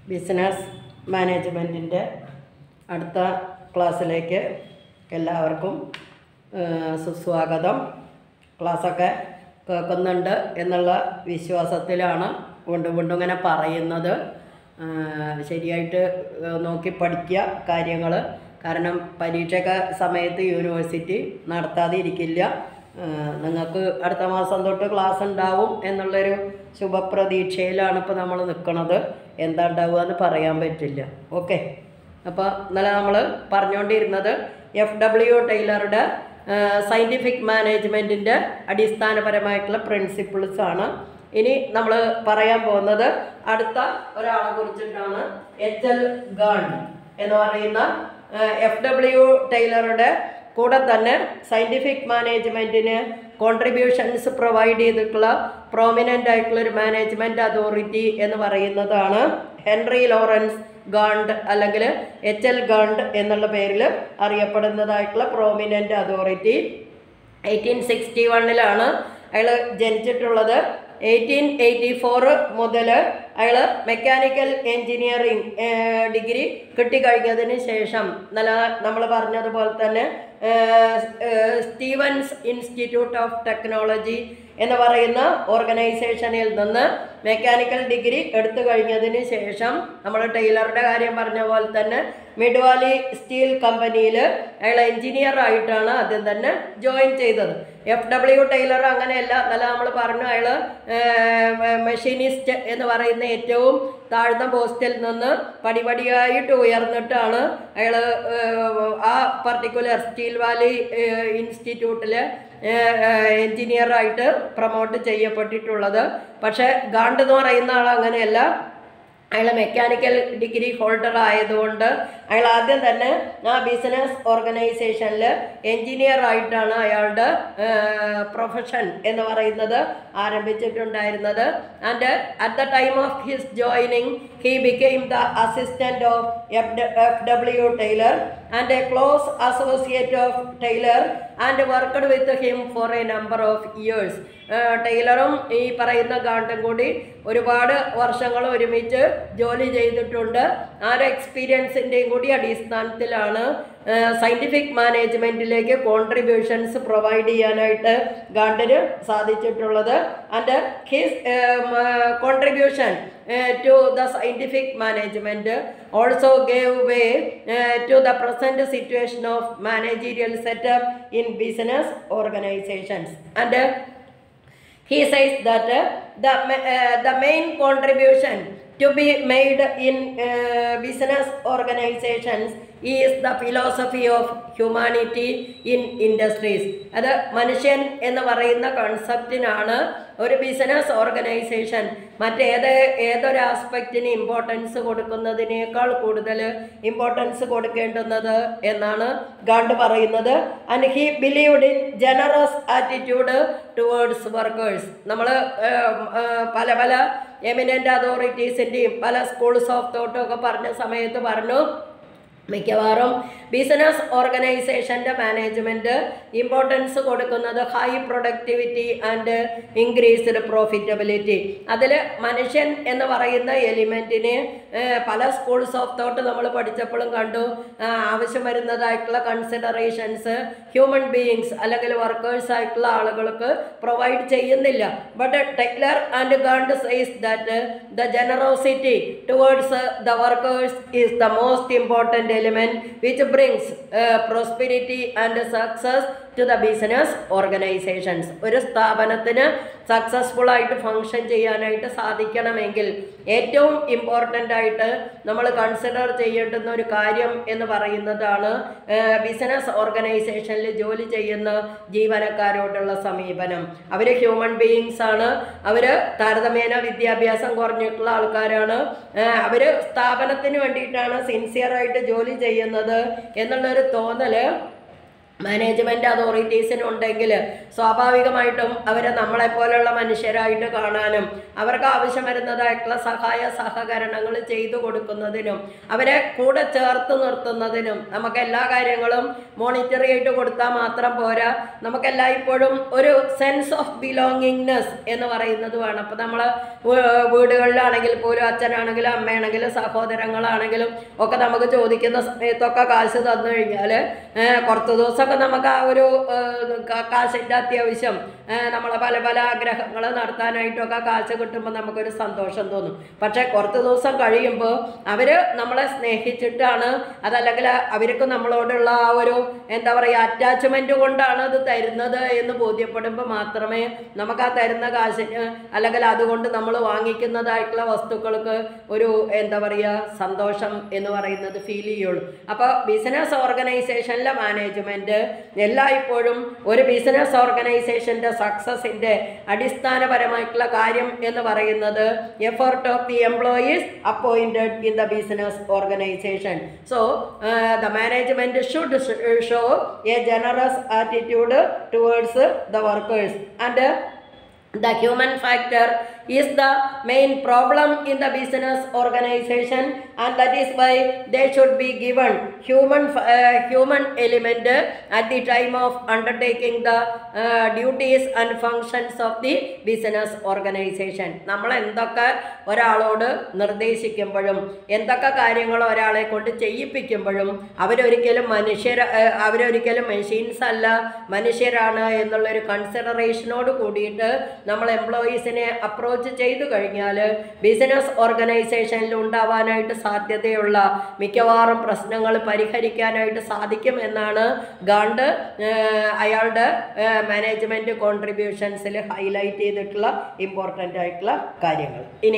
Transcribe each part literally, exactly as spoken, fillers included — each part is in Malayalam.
ബിസിനസ് മാനേജ്മെൻറ്റിൻ്റെ അടുത്ത ക്ലാസ്സിലേക്ക് എല്ലാവർക്കും സുസ്വാഗതം. ക്ലാസ്സൊക്കെ കേൾക്കുന്നുണ്ട് എന്നുള്ള വിശ്വാസത്തിലാണ് വീണ്ടും വീണ്ടും ഇങ്ങനെ പറയുന്നത്. ശരിയായിട്ട് നോക്കി പഠിക്കുക കാര്യങ്ങൾ. കാരണം പരീക്ഷയൊക്കെ സമയത്ത് യൂണിവേഴ്സിറ്റി നടത്താതെ ഇരിക്കില്ല. നിങ്ങൾക്ക് അടുത്ത മാസം തൊട്ട് ക്ലാസ് ഉണ്ടാവും എന്നുള്ളൊരു ശുഭപ്രതീക്ഷയിലാണ് ഇപ്പോൾ നമ്മൾ നിൽക്കുന്നത്. എന്താ ഉണ്ടാവുക എന്ന് പറയാൻ പറ്റില്ല. ഓക്കെ, അപ്പോൾ ഇന്നലെ നമ്മൾ പറഞ്ഞുകൊണ്ടിരുന്നത് എഫ് ഡബ്ല്യു ടൈലറുടെ സയൻറ്റിഫിക് മാനേജ്മെൻറ്റിൻ്റെ അടിസ്ഥാനപരമായിട്ടുള്ള പ്രിൻസിപ്പിൾസാണ്. ഇനി നമ്മൾ പറയാൻ പോകുന്നത് അടുത്ത ഒരാളെ കുറിച്ചിട്ടാണ്. എച്ച് എൽ ഗാണ്ട് എന്ന് പറയുന്ന എഫ് ഡബ്ല്യു ടൈലറുടെ കൂടെ തന്നെ സയൻറ്റിഫിക് മാനേജ്മെൻറ്റിന് കോൺട്രിബ്യൂഷൻസ് പ്രൊവൈഡ് ചെയ്തിട്ടുള്ള പ്രോമിനൻ്റ് ആയിട്ടുള്ള ഒരു മാനേജ്മെൻറ്റ് അതോറിറ്റി എന്ന് പറയുന്നതാണ് ഹെൻറി ലോറൻസ് ഗാണ്ട്, അല്ലെങ്കിൽ എച്ച് എൽ ഗാണ്ട് എന്നുള്ള പേരിൽ അറിയപ്പെടുന്നതായിട്ടുള്ള പ്രോമിനൻ്റ് അതോറിറ്റി. എയ്റ്റീൻ സിക്സ്റ്റി വണ്ണിലാണ് അയാൾ ജനിച്ചിട്ടുള്ളത്. എയ്റ്റീൻ എയ്റ്റി ഫോർ മുതൽ അയാൾ മെക്കാനിക്കൽ എൻജിനീയറിംഗ് ഡിഗ്രി കിട്ടിക്കഴിഞ്ഞതിന് ശേഷം നല്ല നമ്മൾ പറഞ്ഞതുപോലെ തന്നെ സ്റ്റീവൻസ് ഇൻസ്റ്റിറ്റ്യൂട്ട് ഓഫ് ടെക്നോളജി എന്ന് പറയുന്ന ഓർഗനൈസേഷനിൽ നിന്ന് മെക്കാനിക്കൽ ഡിഗ്രി എടുത്തു കഴിഞ്ഞതിന് ശേഷം നമ്മൾ ടൈലറുടെ കാര്യം പറഞ്ഞ പോലെ തന്നെ മിഡ്വാലി സ്റ്റീൽ കമ്പനിയിൽ അയാൾ എൻജിനീയർ ആയിട്ടാണ് ആദ്യം തന്നെ ജോയിൻ ചെയ്തത്. എഫ് ഡബ്ല്യു ടൈലർ അങ്ങനെയല്ല. നല്ല നമ്മൾ പറഞ്ഞു അയാൾ മെഷീനിസ്റ്റ് എന്ന് പറയുന്ന ഏറ്റവും താഴ്ന്ന പോസ്റ്റിൽ നിന്ന് പടിപടിയായിട്ട് ഉയർന്നിട്ടാണ് അയാൾ ആ പർട്ടിക്കുലർ സ്റ്റീൽ വാലി ഇൻസ്റ്റിറ്റ്യൂട്ടിൽ എൻജിനീയറായിട്ട് പ്രൊമോട്ട് ചെയ്യപ്പെട്ടിട്ടുള്ളത്. പക്ഷേ ഗാണ്ട് എന്ന് പറയുന്ന ആൾ അങ്ങനെയല്ല. അയാൾ മെക്കാനിക്കൽ ഡിഗ്രി ഹോൾഡർ ആയതുകൊണ്ട് അയാൾ ആദ്യം തന്നെ ആ ബിസിനസ് ഓർഗനൈസേഷനിൽ എൻജിനീയർ ആയിട്ടാണ് അയാളുടെ പ്രൊഫഷൻ എന്ന് പറയുന്നത് ആരംഭിച്ചിട്ടുണ്ടായിരുന്നത്. And at the time of his joining he became the assistant of F W Taylor and a close associate of Taylor and worked with him for a number of years. ടൈലറും ഈ പറയുന്ന ഗാണ്ടും കൂടി ഒരുപാട് വർഷങ്ങൾ ഒരുമിച്ച് ജോലി ചെയ്തിട്ടുണ്ട്. ആ ഒരു എക്സ്പീരിയൻസിൻ്റെയും കൂടി അടിസ്ഥാനത്തിലാണ് സയൻറ്റിഫിക് മാനേജ്മെൻറ്റിലേക്ക് കോൺട്രിബ്യൂഷൻസ് പ്രൊവൈഡ് ചെയ്യാനായിട്ട് ഗാണ്ടിന് സാധിച്ചിട്ടുള്ളത്. And his contribution to the scientific management also gave way to the present situation of managerial setup in business organizations. And he says that uh, the, uh, the main contribution to be made in uh, business organizations is the philosophy of humanity in industries. അത് മനുഷ്യൻ എന്ന് പറയുന്ന കൺസെപ്റ്റിനാണ് ഒരു ബിസിനസ് ഓർഗനൈസേഷൻ മറ്റേത് ഏതൊരു ആസ്പെക്റ്റിന് ഇമ്പോർട്ടൻസ് കൊടുക്കുന്നതിനേക്കാൾ കൂടുതൽ ഇമ്പോർട്ടൻസ് കൊടുക്കേണ്ടുന്നത് എന്നാണ് ഗാണ്ട് പറയുന്നത്. And he believed in generous attitude towards workers. നമ്മൾ പല പല എമിനൻ്റ് അതോറിറ്റീസിൻ്റെയും പല സ്കൂൾസ് ഓഫ് തോട്ടും ഒക്കെ പറഞ്ഞ സമയത്ത് പറഞ്ഞു മിക്കവാറും ബിസിനസ് ഓർഗനൈസേഷൻ്റെ മാനേജ്മെൻറ്റ് ഇമ്പോർട്ടൻസ് കൊടുക്കുന്നത് high productivity and increased profitability. അതിൽ മനുഷ്യൻ എന്ന് പറയുന്ന എലിമെൻറ്റിന് പല സ്കൂൾസ് ഓഫ് തോട്ട് നമ്മൾ പഠിച്ചപ്പോഴും കണ്ടു ആവശ്യം വരുന്നതായിട്ടുള്ള കൺസിഡറേഷൻസ് ഹ്യൂമൻ ബീയിങ്സ് അല്ലെങ്കിൽ വർക്കേഴ്സ് ആയിട്ടുള്ള ആളുകൾക്ക് പ്രൊവൈഡ് ചെയ്യുന്നില്ല. But Taylor and Gantt says that the generosity towards the workers is the most important element which brings uh, prosperity and success to the business organizations. ഒരു സ്ഥാപനത്തിന് സക്സസ്ഫുൾ ആയിട്ട് ഫങ്ഷൻ ചെയ്യാനായിട്ട് സാധിക്കണമെങ്കിൽ ഏറ്റവും ഇമ്പോർട്ടൻ്റ് ആയിട്ട് നമ്മൾ കൺസിഡർ ചെയ്യേണ്ടുന്ന ഒരു കാര്യം എന്ന് പറയുന്നതാണ് ബിസിനസ് ഓർഗനൈസേഷനിൽ ജോലി ചെയ്യുന്ന ജീവനക്കാരോടുള്ള സമീപനം. അവർ ഹ്യൂമൻ ബീയിങ്സ് ആണ്. അവർ താരതമ്യേന വിദ്യാഭ്യാസം കുറഞ്ഞിട്ടുള്ള ആൾക്കാരാണ്. അവർ സ്ഥാപനത്തിന് വേണ്ടിയിട്ടാണ് സിൻസിയറായിട്ട് ജോലി ചെയ്യുന്നത് എന്നുള്ളൊരു തോന്നൽ മാനേജ്മെൻറ്റ് അതോറിറ്റീസിനുണ്ടെങ്കിൽ സ്വാഭാവികമായിട്ടും അവരെ നമ്മളെപ്പോലുള്ള മനുഷ്യരായിട്ട് കാണാനും അവർക്ക് ആവശ്യം വരുന്നതായിട്ടുള്ള സഹായ സഹകരണങ്ങൾ ചെയ്തു കൊടുക്കുന്നതിനും അവരെ കൂടെ ചേർത്ത് നിർത്തുന്നതിനും നമുക്ക് എല്ലാ കാര്യങ്ങളും മോണിറ്ററി ആയിട്ട് കൊടുത്താൽ മാത്രം പോരാ, നമുക്കെല്ലായ്പ്പോഴും ഒരു സെൻസ് ഓഫ് ബിലോങ്ങിങ്നെസ് എന്ന് പറയുന്നത് വേണം. അപ്പോൾ നമ്മൾ വീടുകളിലാണെങ്കിൽ പോലും അച്ഛനാണെങ്കിലും അമ്മയാണെങ്കിലും സഹോദരങ്ങളാണെങ്കിലും ഒക്കെ നമുക്ക് ചോദിക്കുന്ന സമയത്തൊക്കെ കാശ് തന്നു കഴിഞ്ഞാൽ കുറച്ച് ദിവസമൊക്കെ നമുക്ക് ആ ഒരു കാശിൻ്റെ അത്യാവശ്യം നമ്മളെ പല പല ആഗ്രഹങ്ങൾ നടത്താനായിട്ടൊക്കെ കാശ് കിട്ടുമ്പോൾ നമുക്കൊരു സന്തോഷം തോന്നും. പക്ഷേ കുറച്ച് ദിവസം കഴിയുമ്പോൾ അവർ നമ്മളെ സ്നേഹിച്ചിട്ടാണ്, അതല്ലെങ്കിൽ അവർക്ക് നമ്മളോടുള്ള ആ ഒരു എന്താ പറയുക അറ്റാച്ച്മെൻറ്റ് കൊണ്ടാണ് അത് തരുന്നത് എന്ന് ബോധ്യപ്പെടുമ്പോൾ മാത്രമേ നമുക്ക് ആ തരുന്ന കാശിന് അല്ലെങ്കിൽ അതുകൊണ്ട് നമ്മൾ വാങ്ങിക്കുന്നതായിട്ടുള്ള വസ്തുക്കൾക്ക് ഒരു എന്താ പറയുക സന്തോഷം എന്ന് പറയുന്നത് ഫീൽ ചെയ്യുള്ളൂ. അപ്പോൾ ബിസിനസ് ഓർഗനൈസേഷനിലെ മാനേജ്മെൻറ്റ് എല്ലായ്പ്പോഴും ഒരു ബിസിനസ് ഓർഗനൈസേഷൻ്റെ സക്സസിൻ്റെ അടിസ്ഥാനപരമായിട്ടുള്ള കാര്യം എന്ന് പറയുന്നത് effort of the employees appointed in the business organization. So the management should show a generous attitude towards the workers and the human factor is the main problem in the business organization, and that is why they should be given human uh, human element at the time of undertaking the uh, duties and functions of the business organization. നമ്മൾ എന്തൊക്കെ ഒരാളോട് നിർദ്ദേശിക്കുമ്പോഴും എന്തൊക്കെ കാര്യങ്ങൾ ഒരാളെ കൊണ്ട് ചെയ്യിപ്പിക്കുമ്പോഴും അവരൊരിക്കലും മനുഷ്യർ അവരൊരിക്കലും മെഷീൻസ് അല്ല, മനുഷ്യരാണ് എന്നുള്ളൊരു കൺസിഡറേഷനോട് കൂടിയിട്ട് നമ്മൾ എംപ്ലോയീസിനെ അപ്രോച്ച് ചെയ്തു കഴിഞ്ഞാൽ ബിസിനസ് ഓർഗനൈസേഷനിൽ ഉണ്ടാവാനായിട്ട് സാധ്യതയുള്ള മിക്കവാറും പ്രശ്നങ്ങൾ പരിഹരിക്കാനായിട്ട് സാധിക്കും എന്നാണ് ഗാണ്ട് അയാളുടെ മാനേജ്മെൻറ്റ് കോൺട്രിബ്യൂഷൻസിൽ ഹൈലൈറ്റ് ചെയ്തിട്ടുള്ള ഇമ്പോർട്ടൻ്റ് ആയിട്ടുള്ള കാര്യങ്ങൾ. ഇനി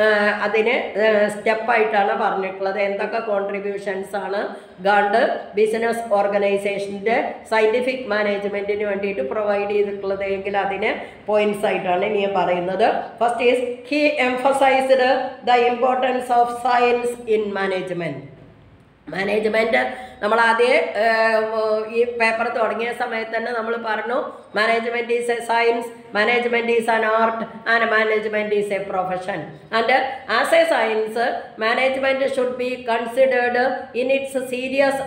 അതിന് സ്റ്റെപ്പായിട്ടാണ് പറഞ്ഞിട്ടുള്ളത് എന്തൊക്കെ കോൺട്രിബ്യൂഷൻസ് ആണ് ഗാണ്ട് ബിസിനസ് ഓർഗനൈസേഷൻ്റെ സയൻറ്റിഫിക് മാനേജ്മെൻറ്റിന് വേണ്ടിയിട്ട് പ്രൊവൈഡ് ചെയ്തിട്ടുള്ളത് എങ്കിൽ അതിന് പോയിന്റ്സ് ആയിട്ടാണ് ഇനി പറയുന്നത്. First is he emphasised the importance of science in management. Management നമ്മൾ ആദ്യം ഈ പേപ്പർ തുടങ്ങിയ സമയത്ത് തന്നെ നമ്മൾ പറഞ്ഞു management is a science, management is an art and management is a profession. And as a science management should be considered in its serious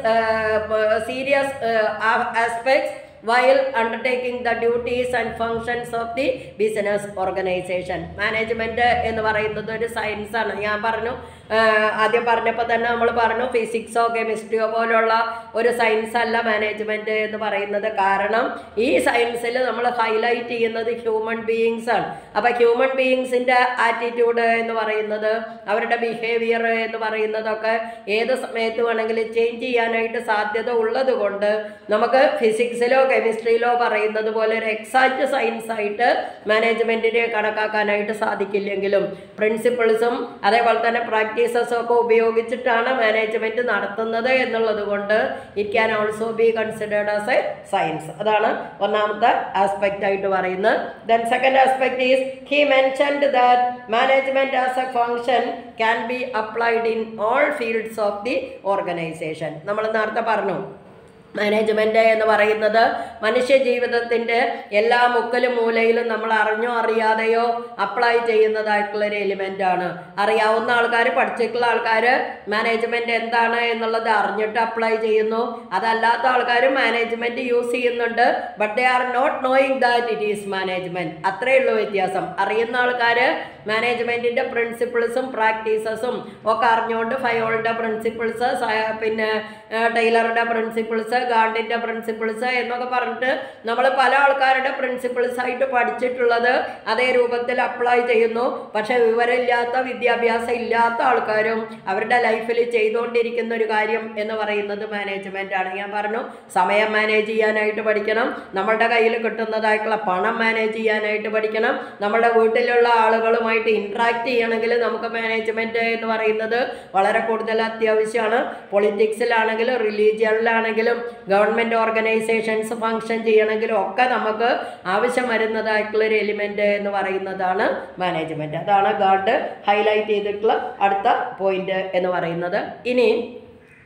serious aspects while undertaking the duties and functions of the business organization. Management എന്ന് പറയുന്നത് ഒരു സയൻസാണ്. ഞാൻ പറഞ്ഞു ആദ്യം പറഞ്ഞപ്പോൾ തന്നെ നമ്മൾ പറഞ്ഞു ഫിസിക്സോ കെമിസ്ട്രിയോ പോലുള്ള ഒരു സയൻസ് അല്ല മാനേജ്മെൻറ്റ് എന്ന് പറയുന്നത്. കാരണം ഈ സയൻസിൽ നമ്മൾ ഹൈലൈറ്റ് ചെയ്യുന്നത് ഹ്യൂമൻ ബീയിങ്സ് ആണ്. അപ്പോൾ ഹ്യൂമൻ ബീയിങ്സിൻ്റെ ആറ്റിറ്റ്യൂഡ് എന്ന് പറയുന്നത് അവരുടെ ബിഹേവിയർ എന്ന് പറയുന്നതൊക്കെ ഏത് സമയത്ത് വേണമെങ്കിലും ചേഞ്ച് ചെയ്യാനായിട്ട് സാധ്യത ഉള്ളത് കൊണ്ട് നമുക്ക് ഫിസിക്സിലോ കെമിസ്ട്രിയിലോ പറയുന്നത് പോലെ ഒരു എക്സാക്റ്റ് സയൻസ് ആയിട്ട് മാനേജ്മെൻറ്റിനെ കണക്കാക്കാനായിട്ട് സാധിക്കില്ലെങ്കിലും പ്രിൻസിപ്പിൾസും അതേപോലെ തന്നെ പ്രാക്ടീസസും ഒക്കെ ഉപയോഗിച്ചിട്ടാണ് മാനേജ്മെൻറ്റ് നടത്തുന്നത് എന്നുള്ളത് കൊണ്ട് it can also be considered as a science. അതാണ് ഒന്നാമത്തെ ആസ്പെക്റ്റ് ആയിട്ട് പറയുന്നത്. Then second aspect is he mentioned that management as a function can be applied in all fields of the organization. നമ്മൾ നേരത്തെ പറഞ്ഞു മാനേജ്മെൻറ്റ് എന്ന് പറയുന്നത് മനുഷ്യ ജീവിതത്തിൻ്റെ എല്ലാ മുക്കലും മൂലയിലും നമ്മൾ അറിഞ്ഞോ അറിയാതെയോ അപ്ലൈ ചെയ്യുന്നതായിട്ടുള്ളൊരു എലിമെൻ്റാണ്. അറിയാവുന്ന ആൾക്കാർ, പഠിച്ചിട്ടുള്ള ആൾക്കാർ മാനേജ്മെൻറ്റ് എന്താണ് എന്നുള്ളത് അറിഞ്ഞിട്ട് അപ്ലൈ ചെയ്യുന്നു. അതല്ലാത്ത ആൾക്കാരും മാനേജ്മെൻറ്റ് യൂസ് ചെയ്യുന്നുണ്ട്, but they are not knowing that it is management. അത്രയേ ഉള്ളൂ വ്യത്യാസം. അറിയുന്ന ആൾക്കാർ മാനേജ്മെൻറ്റിൻ്റെ പ്രിൻസിപ്പിൾസും പ്രാക്ടീസസും ഒക്കെ അറിഞ്ഞുകൊണ്ട് ഫയോളിൻ്റെ പ്രിൻസിപ്പിൾസ്, പിന്നെ ടൈലറുടെ പ്രിൻസിപ്പിൾസ്, ഗാണ്ടിൻ്റെ പ്രിൻസിപ്പിൾസ് എന്നൊക്കെ പറഞ്ഞിട്ട് നമ്മൾ പല ആൾക്കാരുടെ പ്രിൻസിപ്പിൾസ് ആയിട്ട് പഠിച്ചിട്ടുള്ളത് അതേ രൂപത്തിൽ അപ്ലൈ ചെയ്യുന്നു. പക്ഷേ വിവരമില്ലാത്ത, വിദ്യാഭ്യാസം ഇല്ലാത്ത ആൾക്കാരും അവരുടെ ലൈഫിൽ ചെയ്തുകൊണ്ടിരിക്കുന്ന ഒരു കാര്യം എന്ന് പറയുന്നത് മാനേജ്മെൻ്റ് ആണ്. ഞാൻ പറഞ്ഞു സമയം മാനേജ് ചെയ്യാനായിട്ട് പഠിക്കണം, നമ്മളുടെ കയ്യിൽ കിട്ടുന്നതായിട്ടുള്ള പണം മാനേജ് ചെയ്യാനായിട്ട് പഠിക്കണം, നമ്മളുടെ വീട്ടിലുള്ള ആളുകളുമായിട്ട് ഇൻട്രാക്ട് ചെയ്യണമെങ്കിൽ നമുക്ക് മാനേജ്മെൻറ്റ് എന്ന് പറയുന്നത് വളരെ കൂടുതൽ അത്യാവശ്യമാണ്. പൊളിറ്റിക്സിലാണെങ്കിലും റിലീജിയനിലാണെങ്കിലും ഗവൺമെൻറ് ഓർഗനൈസേഷൻസ് ഫങ്ഷൻ ചെയ്യണമെങ്കിലും ഒക്കെ നമുക്ക് ആവശ്യം വരുന്നതായിട്ടുള്ളൊരു എലിമെൻ്റ് എന്ന് പറയുന്നതാണ് മാനേജ്മെൻറ്റ്. അതാണ് ഗാർഡ് ഹൈലൈറ്റ് ചെയ്തിട്ടുള്ള അടുത്ത പോയിന്റ് എന്ന് പറയുന്നത്. ഇനി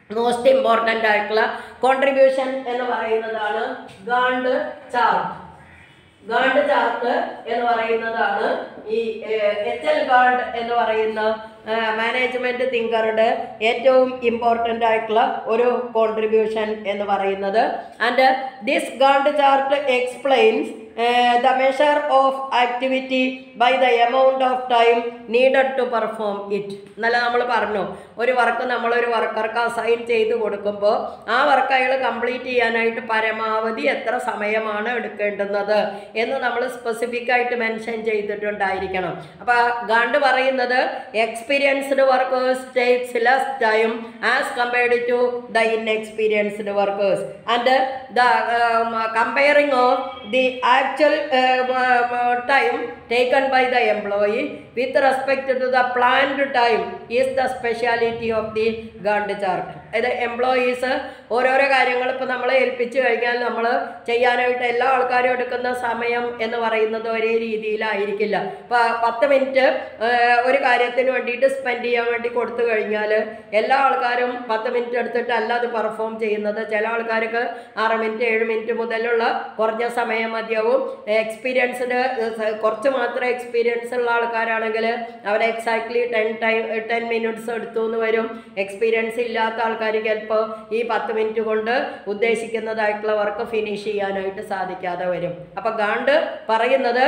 മോസ്റ്റ് ഇമ്പോർട്ടൻ്റ് ആയിട്ടുള്ള കോൺട്രിബ്യൂഷൻ എന്ന് പറയുന്നതാണ് ഗാണ്ട് ചാർട്ട്. ഗാണ്ട് ചാർട്ട് എന്ന് പറയുന്നതാണ് ഈ എച്ച് എൽ ഗാണ്ട് എന്ന് പറയുന്ന മാനേജ്മെന്റ് തിങ്കറുടെ ഏറ്റവും ഇമ്പോർട്ടൻ്റ് ആയിട്ടുള്ള ഒരു കോൺട്രിബ്യൂഷൻ എന്ന് പറയുന്നത്. And this Gantt chart explains the measure of activity by the amount of time needed to perform it. എന്നല്ല നമ്മൾ പറഞ്ഞു, ഒരു വർക്ക് നമ്മളൊരു വർക്കർക്ക് അസൈൻ ചെയ്ത് കൊടുക്കുമ്പോൾ ആ വർക്ക് അയാൾ കംപ്ലീറ്റ് ചെയ്യാനായിട്ട് പരമാവധി എത്ര സമയമാണ് എടുക്കേണ്ടുന്നത് എന്ന് നമ്മൾ സ്പെസിഫിക് ആയിട്ട് മെൻഷൻ ചെയ്തിട്ടുണ്ടായിരിക്കണം. അപ്പോൾ ഗാണ്ട് പറയുന്നത് experienced workers takes less time as compared to the inexperienced workers and the comparing of the actual uh, time taken by the employee with respect to the planned time is the speciality of the Gantt chart. അതായത് എംപ്ലോയീസ് ഓരോരോ കാര്യങ്ങൾ ഇപ്പോൾ നമ്മളെ ഏൽപ്പിച്ചു കഴിഞ്ഞാൽ നമ്മൾ ചെയ്യാനായിട്ട് എല്ലാ ആൾക്കാരും എടുക്കുന്ന സമയം എന്ന് പറയുന്നത് ഒരേ രീതിയിലായിരിക്കില്ല. ഇപ്പോൾ പത്ത് മിനിറ്റ് ഒരു കാര്യത്തിന് വേണ്ടിയിട്ട് സ്പെൻഡ് ചെയ്യാൻ വേണ്ടി കൊടുത്തു കഴിഞ്ഞാൽ എല്ലാ ആൾക്കാരും പത്ത് മിനിറ്റ് എടുത്തിട്ടല്ല അത് പെർഫോം ചെയ്യുന്നത്. ചില ആൾക്കാർക്ക് ആറ് മിനിറ്റ് ഏഴ് മിനിറ്റ് മുതലുള്ള കുറഞ്ഞ സമയം മതിയാവും. എക്സ്പീരിയൻസിന് കുറച്ച് മാത്രം എക്സ്പീരിയൻസ് ഉള്ള ആൾക്കാരാണെങ്കിൽ അവർ exactly ten time ten minutes എടുത്തു എന്ന് വരും. എക്സ്പീരിയൻസ് ഇല്ലാത്ത ആൾക്കാർ ചിലപ്പോൾ ഈ പത്ത് മിനിറ്റ് കൊണ്ട് ഉദ്ദേശിക്കുന്നതായിട്ടുള്ള വർക്ക് ഫിനിഷ് ചെയ്യാനായിട്ട് സാധിക്കാതെ വരും. അപ്പോൾ ഗാണ്ട് പറയുന്നത്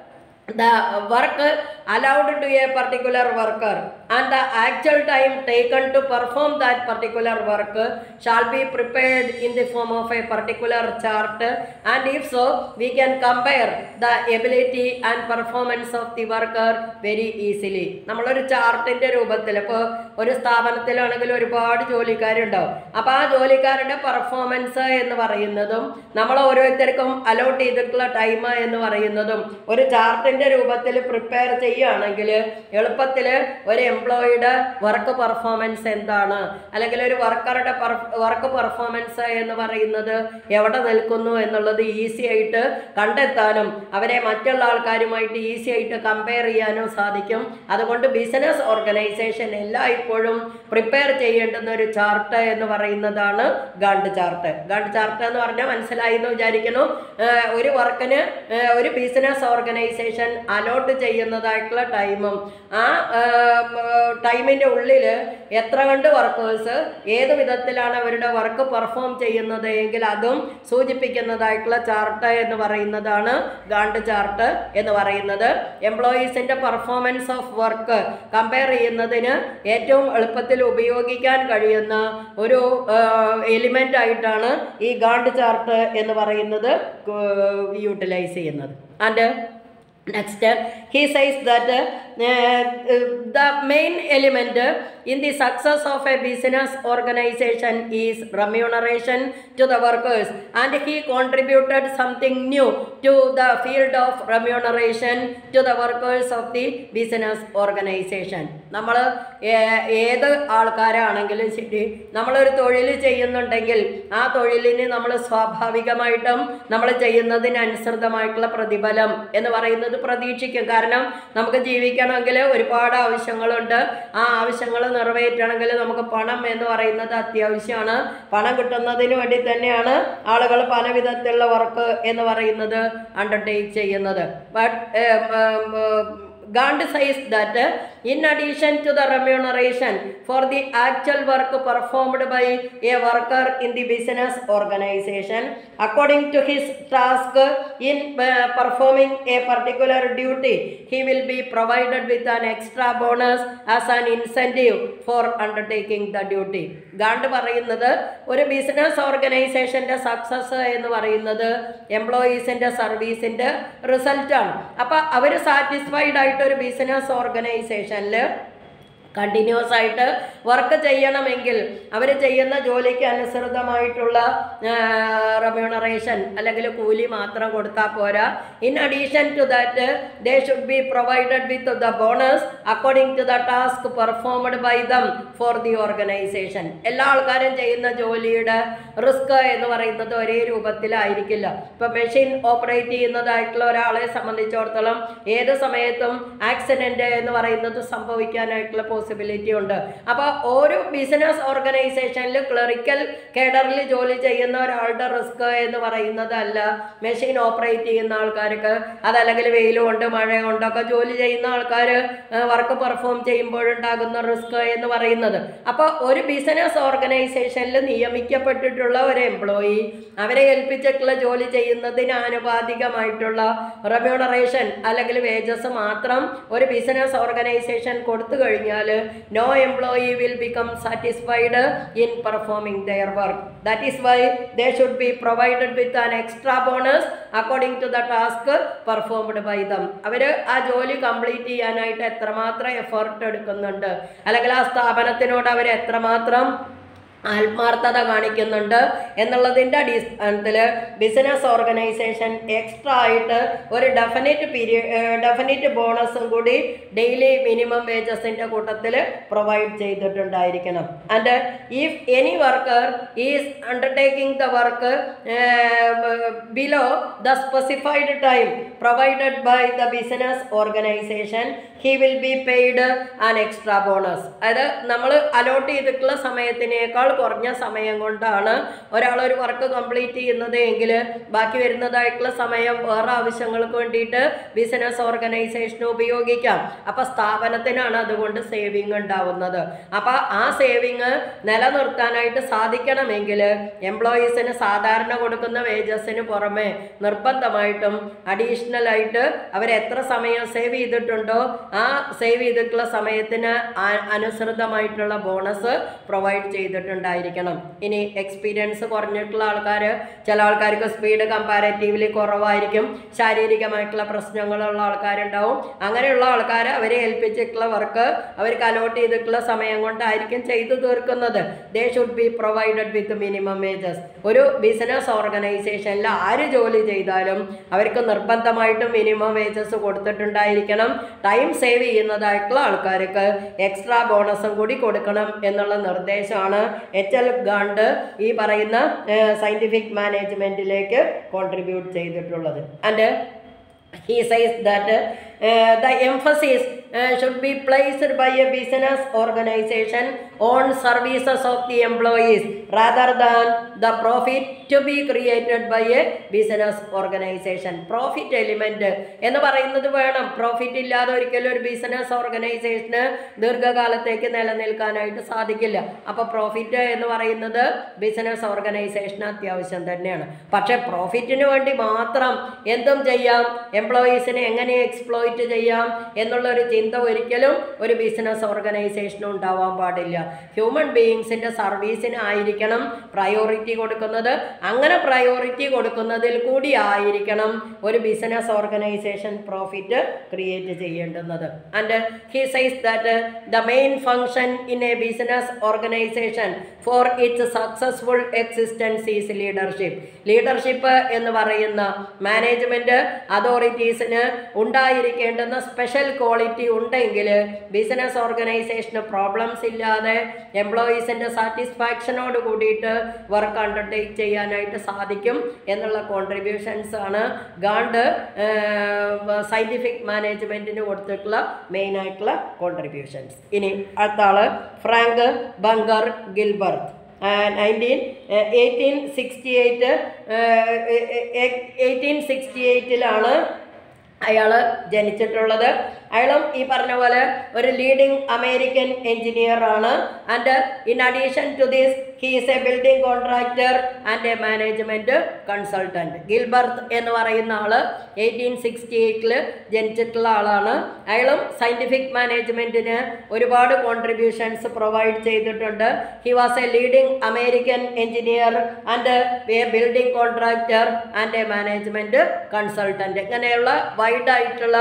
the work allowed to a particular worker and the actual time taken to perform that particular work shall be prepared in the form of a particular chart, and if so we can compare the ability and performance of the worker very easily. നമ്മളൊരു ചാർട്ടിൻ്റെ രൂപത്തിൽ ഇപ്പോൾ ഒരു സ്ഥാപനത്തിലാണെങ്കിൽ ഒരുപാട് ജോലിക്കാരുണ്ടാവും. അപ്പോൾ ആ ജോലിക്കാരുടെ പെർഫോമൻസ് എന്ന് പറയുന്നതും നമ്മൾ ഓരോരുത്തർക്കും അലോട്ട് ചെയ്തിട്ടുള്ള ടൈം എന്ന് പറയുന്നതും ഒരു ചാർട്ടിൻ്റെ രൂപത്തിൽ പ്രിപ്പയർ ചെയ്യുകയാണെങ്കിൽ എളുപ്പത്തിൽ ഒരു എംപ്ലോയിയുടെ വർക്ക് പെർഫോമൻസ് എന്താണ്, അല്ലെങ്കിൽ ഒരു വർക്കറുടെ വർക്ക് പെർഫോമൻസ് എന്ന് പറയുന്നത് എവിടെ നിൽക്കുന്നു എന്നുള്ളത് ഈസി ആയിട്ട് കണ്ടെത്താനും അവരെ മറ്റുള്ള ആൾക്കാരുമായിട്ട് ഈസി ആയിട്ട് കമ്പയർ ചെയ്യാനും സാധിക്കും. അതുകൊണ്ട് ബിസിനസ് ഓർഗനൈസേഷൻ എല്ലായ്പ്പോഴും പ്രിപ്പയർ ചെയ്യേണ്ടുന്ന ഒരു ചാർട്ട് എന്ന് പറയുന്നതാണ് ഗാണ്ട് ചാർട്ട്. ഗാണ്ട് ചാർട്ട് എന്ന് പറഞ്ഞാൽ മനസ്സിലായി എന്ന് വിചാരിക്കുന്നു. ഒരു വർക്കിന് ഒരു ബിസിനസ് ഓർഗനൈസേഷൻ അലോട്ട് ചെയ്യുന്നതായിട്ടുള്ള ടൈമും ആ ടൈമിൻ്റെ ഉള്ളിൽ എത്ര കണ്ട് വർക്കേഴ്സ് ഏത് വിധത്തിലാണ് അവരുടെ വർക്ക് പെർഫോം ചെയ്യുന്നത് എങ്കിൽ അതും സൂചിപ്പിക്കുന്നതായിട്ടുള്ള ചാർട്ട് എന്ന് പറയുന്നതാണ് ഗാണ്ട് ചാർട്ട് എന്ന് പറയുന്നത്. എംപ്ലോയീസിൻ്റെ പെർഫോമൻസ് ഓഫ് വർക്ക് കമ്പയർ ചെയ്യുന്നതിന് ഏറ്റവും എളുപ്പത്തിൽ ഉപയോഗിക്കാൻ കഴിയുന്ന ഒരു എലിമെൻ്റ് ആയിട്ടാണ് ഈ ഗാണ്ട് ചാർട്ട് എന്ന് പറയുന്നത് യൂട്ടിലൈസ് ചെയ്യുന്നത്. And next he says that uh, uh, the main element in the success of a business organization is remuneration to the workers, and he contributed something new to the field of remuneration to the workers of the business organization. നമ്മൾ ഏത് ആൾക്കാരാണെങ്കിലും ശരി, നമ്മളൊരു തൊഴിൽ ചെയ്യുന്നുണ്ടെങ്കിൽ ആ തൊഴിലിന് നമ്മൾ സ്വാഭാവികമായിട്ടും നമ്മൾ ചെയ്യുന്നതിനനുസൃതമായിട്ടുള്ള പ്രതിഫലം എന്ന് പറയുന്നത് പ്രതീക്ഷിക്കും. കാരണം നമുക്ക് ജീവിക്കണമെങ്കിൽ ഒരുപാട് ആവശ്യങ്ങളുണ്ട്. ആ ആവശ്യങ്ങൾ നിറവേറ്റണമെങ്കിൽ നമുക്ക് പണം എന്ന് പറയുന്നത് അത്യാവശ്യമാണ്. പണം കിട്ടുന്നതിന് വേണ്ടി തന്നെയാണ് ആളുകൾ പല വിധത്തിലുള്ള വർക്ക് എന്ന് പറയുന്നത് അണ്ടർടേക്ക് ചെയ്യുന്നത്. But Gantt says that in addition to the remuneration for the actual work performed by a worker in the business organization, according to his task in uh, performing a particular duty, he will be provided with an extra bonus as an incentive for undertaking the duty. Gantt പറയുന്നത് ഒരു ബിസിനസ് ഓർഗനൈസേഷൻ്റെ സക്സസ് എന്ന് പറയുന്നത് എംപ്ലോയീസിൻ്റെ സർവീസിൻ്റെ റിസൾട്ടാണ്. അപ്പോൾ അവർ സാറ്റിസ്ഫൈഡ് ആയിട്ട് ഒരു ബിസിനസ് ഓർഗനൈസേഷനിൽ കണ്ടിന്യൂസ് ആയിട്ട് വർക്ക് ചെയ്യണമെങ്കിൽ അവർ ചെയ്യുന്ന ജോലിക്ക് അനുസൃതമായിട്ടുള്ള റെമ്യൂണറേഷൻ അല്ലെങ്കിൽ കൂലി മാത്രം കൊടുത്താൽ പോരാ. In addition to that they should be provided with the bonus according to the task performed by them for the organization. എല്ലാ ആൾക്കാരും ചെയ്യുന്ന ജോലിയുടെ റിസ്ക് എന്ന് പറയുന്നത് ഒരേ രൂപത്തിലായിരിക്കില്ല. ഇപ്പം മെഷീൻ ഓപ്പറേറ്റ് ചെയ്യുന്നതായിട്ടുള്ള ഒരാളെ സംബന്ധിച്ചിടത്തോളം ഏത് സമയത്തും ആക്സിഡൻറ്റ് എന്ന് പറയുന്നത് സംഭവിക്കാനായിട്ടുള്ള പോസിബിലിറ്റി ഉണ്ട്. അപ്പോൾ ഒരു ബിസിനസ് ഓർഗനൈസേഷനിൽ ക്ലറിക്കൽ കേഡറിൽ ജോലി ചെയ്യുന്ന ഒരാളുടെ റിസ്ക് എന്ന് പറയുന്നത് അല്ല മെഷീൻ ഓപ്പറേറ്റ് ചെയ്യുന്ന ആൾക്കാർക്ക്, അതല്ലെങ്കിൽ വെയിൽ കൊണ്ട് മഴ കൊണ്ടൊക്കെ ജോലി ചെയ്യുന്ന ആൾക്കാർ വർക്ക് പെർഫോം ചെയ്യുമ്പോഴുണ്ടാകുന്ന റിസ്ക് എന്ന് പറയുന്നത്. അപ്പോൾ ഒരു ബിസിനസ് ഓർഗനൈസേഷനിൽ നിയമിക്കപ്പെട്ടിട്ടുള്ള ഒരു എംപ്ലോയി അവരെ ഏൽപ്പിച്ചിട്ടുള്ള ജോലി ചെയ്യുന്നതിന് ആനുപാതികമായിട്ടുള്ള റെമ്യൂണറേഷൻ അല്ലെങ്കിൽ വേജസ് മാത്രം ഒരു ബിസിനസ് ഓർഗനൈസേഷൻ കൊടുത്തു കഴിഞ്ഞാൽ no employee will become satisfied in performing their work. That is why they should be provided with an extra bonus according to the task performed by them. അവർ ആ ജോലി കംപ്ലീറ്റ് ചെയ്യാനായിട്ട് എത്രമാത്രം എഫേർട്ട് എടുക്കുന്നുണ്ട്, അല്ലെങ്കിൽ ആ സ്ഥാപനത്തിനോട് അവർ എത്രമാത്രം ആത്മാർത്ഥത കാണിക്കുന്നുണ്ട് എന്നുള്ളതിൻ്റെ അടിസ്ഥാനത്തിൽ ബിസിനസ് ഓർഗനൈസേഷൻ എക്സ്ട്രാ ആയിട്ട് ഒരു ഡെഫിനിറ്റ് പീരിയഡ് ഡെഫിനിറ്റ് ബോണസും കൂടി ഡെയിലി മിനിമം വേജസിൻ്റെ കൂട്ടത്തിൽ പ്രൊവൈഡ് ചെയ്തിട്ടുണ്ടായിരിക്കണം. And if any worker is undertaking the work below the specified time provided by the business organization he will be paid an extra bonus. അതായത് നമ്മൾ അലോട്ട് ചെയ്തിട്ടുള്ള സമയത്തിനേക്കാൾ കുറഞ്ഞ സമയം കൊണ്ടാണ് ഒരാൾ ഒരു വർക്ക് കംപ്ലീറ്റ് ചെയ്യുന്നത് എങ്കിൽ ബാക്കി വരുന്നതായിട്ടുള്ള സമയം വേറെ ആവശ്യങ്ങൾക്ക് വേണ്ടിയിട്ട് ബിസിനസ് ഓർഗനൈസേഷന് ഉപയോഗിക്കാം. അപ്പോൾ സ്ഥാപനത്തിനാണ് അതുകൊണ്ട് സേവിങ് ഉണ്ടാവുന്നത്. അപ്പോൾ ആ സേവിങ് നിലനിർത്താനായിട്ട് സാധിക്കണമെങ്കിൽ എംപ്ലോയീസിന് സാധാരണ കൊടുക്കുന്ന വേജസിന് പുറമെ നിർബന്ധമായിട്ടും അഡീഷണൽ ആയിട്ട് അവർ എത്ര സമയം സേവ് ചെയ്തിട്ടുണ്ടോ ആ സേവ് ചെയ്തിട്ടുള്ള സമയത്തിന് അനുസൃതമായിട്ടുള്ള ബോണസ് പ്രൊവൈഡ് ചെയ്തിട്ടുണ്ട് ായിരിക്കണം. ഇനി എക്സ്പീരിയൻസ് കുറഞ്ഞിട്ടുള്ള ആൾക്കാർ, ചില ആൾക്കാർക്ക് സ്പീഡ് കമ്പാരറ്റീവ്ലി കുറവായിരിക്കും, ശാരീരികമായിട്ടുള്ള പ്രശ്നങ്ങളുള്ള ആൾക്കാരുണ്ടാവും. അങ്ങനെയുള്ള ആൾക്കാർ അവരെ ഏൽപ്പിച്ചിട്ടുള്ള വർക്ക് അവർക്ക് അലോട്ട് ചെയ്തിട്ടുള്ള സമയം കൊണ്ടായിരിക്കും ചെയ്തു തീർക്കുന്നത്. They should be provided with minimum wages. ഒരു ബിസിനസ് ഓർഗനൈസേഷനിൽ ആര് ജോലി ചെയ്താലും അവർക്ക് നിർബന്ധമായിട്ടും മിനിമം വേജസ് കൊടുത്തിട്ടുണ്ടായിരിക്കണം. ടൈം സേവ് ചെയ്യുന്നതായിട്ടുള്ള ആൾക്കാർക്ക് എക്സ്ട്രാ ബോണസും കൂടി കൊടുക്കണം എന്നുള്ള നിർദ്ദേശമാണ് എച്ച് എൽ ഗാണ്ട് ഈ പറയുന്ന സയൻറ്റിഫിക് മാനേജ്മെൻറ്റിലേക്ക് കോൺട്രിബ്യൂട്ട് ചെയ്തിട്ടുള്ളത്. And he says that uh, the emphasis uh, should be placed by a business organization on services of the employees rather than the profit to be created by a business organization. Profit element എന്ന് പറയുന്നത് വേണം. പ്രോഫിറ്റ് ഇല്ലാതെ ഒരിക്കലും ഒരു ബിസിനസ് ഓർഗനൈസേഷന് ദീർഘകാലത്തേക്ക് നിലനിൽക്കാനായിട്ട് സാധിക്കില്ല. അപ്പോൾ പ്രോഫിറ്റ് എന്ന് പറയുന്നത് ബിസിനസ് ഓർഗനൈസേഷന് അത്യാവശ്യം തന്നെയാണ്. പക്ഷേ പ്രോഫിറ്റിന് വേണ്ടി മാത്രം എന്തും ചെയ്യാം, എംപ്ലോയീസിനെ എങ്ങനെ എക്സ്പ്ലോയിറ്റ് ചെയ്യാം എന്നുള്ളൊരു ചിന്ത ഒരിക്കലും ഒരു ബിസിനസ് ഓർഗനൈസേഷനും ഉണ്ടാവാൻ പാടില്ല. ഹ്യൂമൻ ബീയിങ്സിൻ്റെ സർവീസിനായിരിക്കണം പ്രയോറിറ്റി കൊടുക്കുന്നത്. അങ്ങനെ പ്രയോറിറ്റി കൊടുക്കുന്നതിൽ കൂടി ആയിരിക്കണം ഒരു ബിസിനസ് ഓർഗനൈസേഷൻ പ്രോഫിറ്റ് ക്രിയേറ്റ് ചെയ്യേണ്ടുന്നത്. And he says that the main function in a business organization for its successful existence is leadership. Leadership എന്ന് പറയുന്ന മാനേജ്മെൻറ്റ് അതോറിറ്റീസിന് ഉണ്ടായിരിക്കേണ്ടുന്ന സ്പെഷ്യൽ ക്വാളിറ്റി ഉണ്ടെങ്കിൽ ബിസിനസ് ഓർഗനൈസേഷന് പ്രോബ്ലംസ് ഇല്ലാതെ എംപ്ലോയീസിൻ്റെ സാറ്റിസ്ഫാക്ഷനോട് കൂടിയിട്ട് വർക്ക് അണ്ടർടേക്ക് ചെയ്യാനായിട്ട് സാധിക്കും എന്നുള്ള കോൺട്രിബ്യൂഷൻസ് ആണ് ഗാണ്ട് സയൻറ്റിഫിക് മാനേജ്മെൻറ്റിന് കൊടുത്തിട്ടുള്ള മെയിനായിട്ടുള്ള കോൺട്രിബ്യൂഷൻസ്. ഇനി അടുത്ത ആൾ Frank Bunker Gilbert. Nineteen eighteen sixty eight eighteen sixty എയ്റ്റിലാണ് അയാൾ ജനിച്ചിട്ടുള്ളത്. അയാളും ഈ പറഞ്ഞ പോലെ ഒരു ലീഡിങ് അമേരിക്കൻ എഞ്ചിനീയർ ആണ്. And in addition to this he is a building contractor and a management consultant. Gilbert എന്ന് പറയുന്ന ആൾ എയ്റ്റീൻ സിക്സ്റ്റി എയ്റ്റിൽ ജനിച്ചിട്ടുള്ള ആളാണ്. അയാളും സയൻറ്റിഫിക് മാനേജ്മെൻറ്റിന് ഒരുപാട് കോൺട്രിബ്യൂഷൻസ് പ്രൊവൈഡ് ചെയ്തിട്ടുണ്ട്. He was a leading American engineer and a building contractor and a management consultant. ഇങ്ങനെയുള്ള വൈഡായിട്ടുള്ള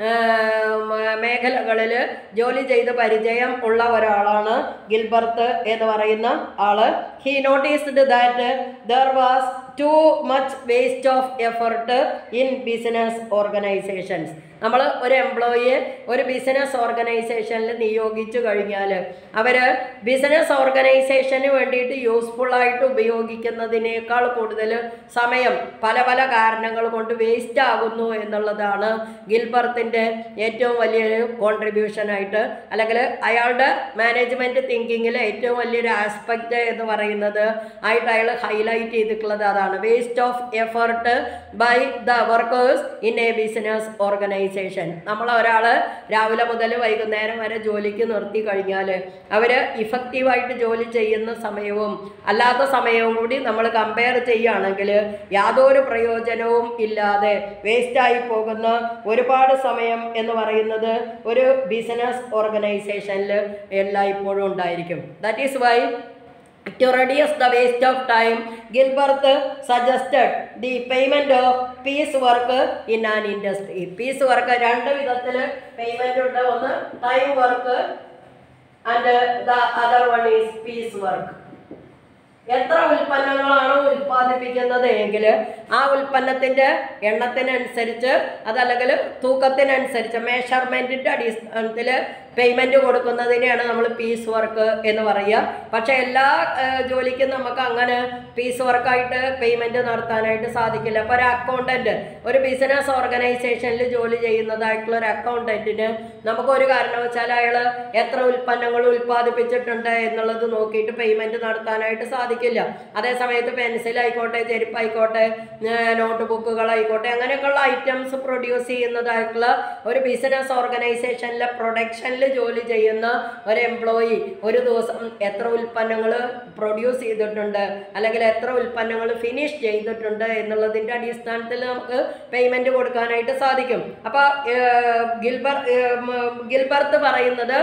മേഖലകളിൽ ജോലി ചെയ്ത് പരിചയം ഉള്ള ഒരാളാണ് ഗിൽബർട്ട് എന്ന് പറയുന്ന ആള്. He noticed that there was too much waste of effort in business organizations. നമ്മൾ ഒരു എംപ്ലോയിയെ ഒരു ബിസിനസ് ഓർഗനൈസേഷനിൽ നിയോഗിച്ചു കഴിഞ്ഞാൽ അവർ ബിസിനസ് ഓർഗനൈസേഷന് വേണ്ടിയിട്ട് യൂസ്ഫുള്ളായിട്ട് ഉപയോഗിക്കുന്നതിനേക്കാൾ കൂടുതൽ സമയം പല പല കാരണങ്ങൾ കൊണ്ട് വേസ്റ്റ് ആകുന്നു എന്നുള്ളതാണ് ഗിൽബർത്തിൻ്റെ ഏറ്റവും വലിയൊരു കോൺട്രിബ്യൂഷനായിട്ട്, അല്ലെങ്കിൽ അയാളുടെ മാനേജ്മെൻറ്റ് തിങ്കിങ്ങിലെ ഏറ്റവും വലിയൊരു ആസ്പെക്റ്റ് എന്ന് പറയുന്നത് ആയിട്ട് അയാൾ ഹൈലൈറ്റ് ചെയ്തിട്ടുള്ളത് അതാണ്. Waste of effort by the workers in a business organization. നമ്മൾ ഒരാൾ രാവിലെ മുതൽ വൈകുന്നേരം വരെ ജോലിക്ക് നിർത്തി കഴിഞ്ഞാൽ അവർ ഇഫക്റ്റീവായിട്ട് ജോലി ചെയ്യുന്ന സമയവും അല്ലാത്ത സമയവും കൂടി നമ്മൾ കമ്പയർ ചെയ്യുകയാണെങ്കിൽ യാതൊരു പ്രയോജനവും ഇല്ലാതെ വേസ്റ്റായി പോകുന്ന ഒരുപാട് സമയം എന്ന് പറയുന്നത് ഒരു ബിസിനസ് ഓർഗനൈസേഷനിൽ എല്ലായ്പ്പോഴും ഉണ്ടായിരിക്കും. That is why to reduce the waste of time, Gilbert suggested the payment of piecework in an industry. Piecework രണ്ട് വിധത്തിൽ പേയ്മെന്റ് ഉണ്ട്. ഒന്ന് time work and the other one is piecework. എത്ര ഉൽപ്പന്നങ്ങളാണോ ഉൽപ്പാദിപ്പിക്കുന്നത് എങ്കിൽ ആ ഉൽപ്പന്നത്തിൻ്റെ എണ്ണത്തിനനുസരിച്ച് അതല്ലെങ്കിൽ തൂക്കത്തിനനുസരിച്ച് മെഷർമെൻറ്റിൻ്റെ അടിസ്ഥാനത്തിൽ പേയ്മെൻറ്റ് കൊടുക്കുന്നതിനെയാണ് നമ്മൾ പീസ് വർക്ക് എന്ന് പറയുക. പക്ഷേ എല്ലാ ജോലിക്കും നമുക്ക് അങ്ങനെ പീസ് വർക്കായിട്ട് പേയ്മെൻറ്റ് നടത്താനായിട്ട് സാധിക്കില്ല. അപ്പോൾ ഒരു അക്കൗണ്ടൻറ്റ് ഒരു ബിസിനസ് ഓർഗനൈസേഷനിൽ ജോലി ചെയ്യുന്നതായിട്ടുള്ള ഒരു അക്കൗണ്ടൻറ്റിന് നമുക്കൊരു കാരണവശാൽ അയാൾ എത്ര ഉൽപ്പന്നങ്ങൾ ഉൽപ്പാദിപ്പിച്ചിട്ടുണ്ട് എന്നുള്ളത് നോക്കിയിട്ട് പേയ്മെൻറ്റ് നടത്താനായിട്ട് സാധിക്കില്ല. അതേസമയത്ത് പെൻസിലായിക്കോട്ടെ, ചെരുപ്പായിക്കോട്ടെ, നോട്ട് ബുക്കുകളായിക്കോട്ടെ, അങ്ങനെയൊക്കെയുള്ള ഐറ്റംസ് പ്രൊഡ്യൂസ് ചെയ്യുന്നതായിട്ടുള്ള ഒരു ബിസിനസ് ഓർഗനൈസേഷനിലെ പ്രൊഡക്ഷനിൽ ജോലി ചെയ്യുന്ന ഒരു എംപ്ലോയി ഒരു ദിവസം എത്ര ഉൽപ്പന്നങ്ങൾ പ്രൊഡ്യൂസ് ചെയ്തിട്ടുണ്ട് അല്ലെങ്കിൽ എത്ര ഉൽപ്പന്നങ്ങൾ ഫിനിഷ് ചെയ്തിട്ടുണ്ട് എന്നുള്ളതിൻ്റെ അടിസ്ഥാനത്തിൽ നമുക്ക് പേയ്മെൻറ്റ് കൊടുക്കാനായിട്ട് സാധിക്കും. അപ്പോൾ ഗിൽബർ ഗിൽബർത്ത് പറയുന്നത്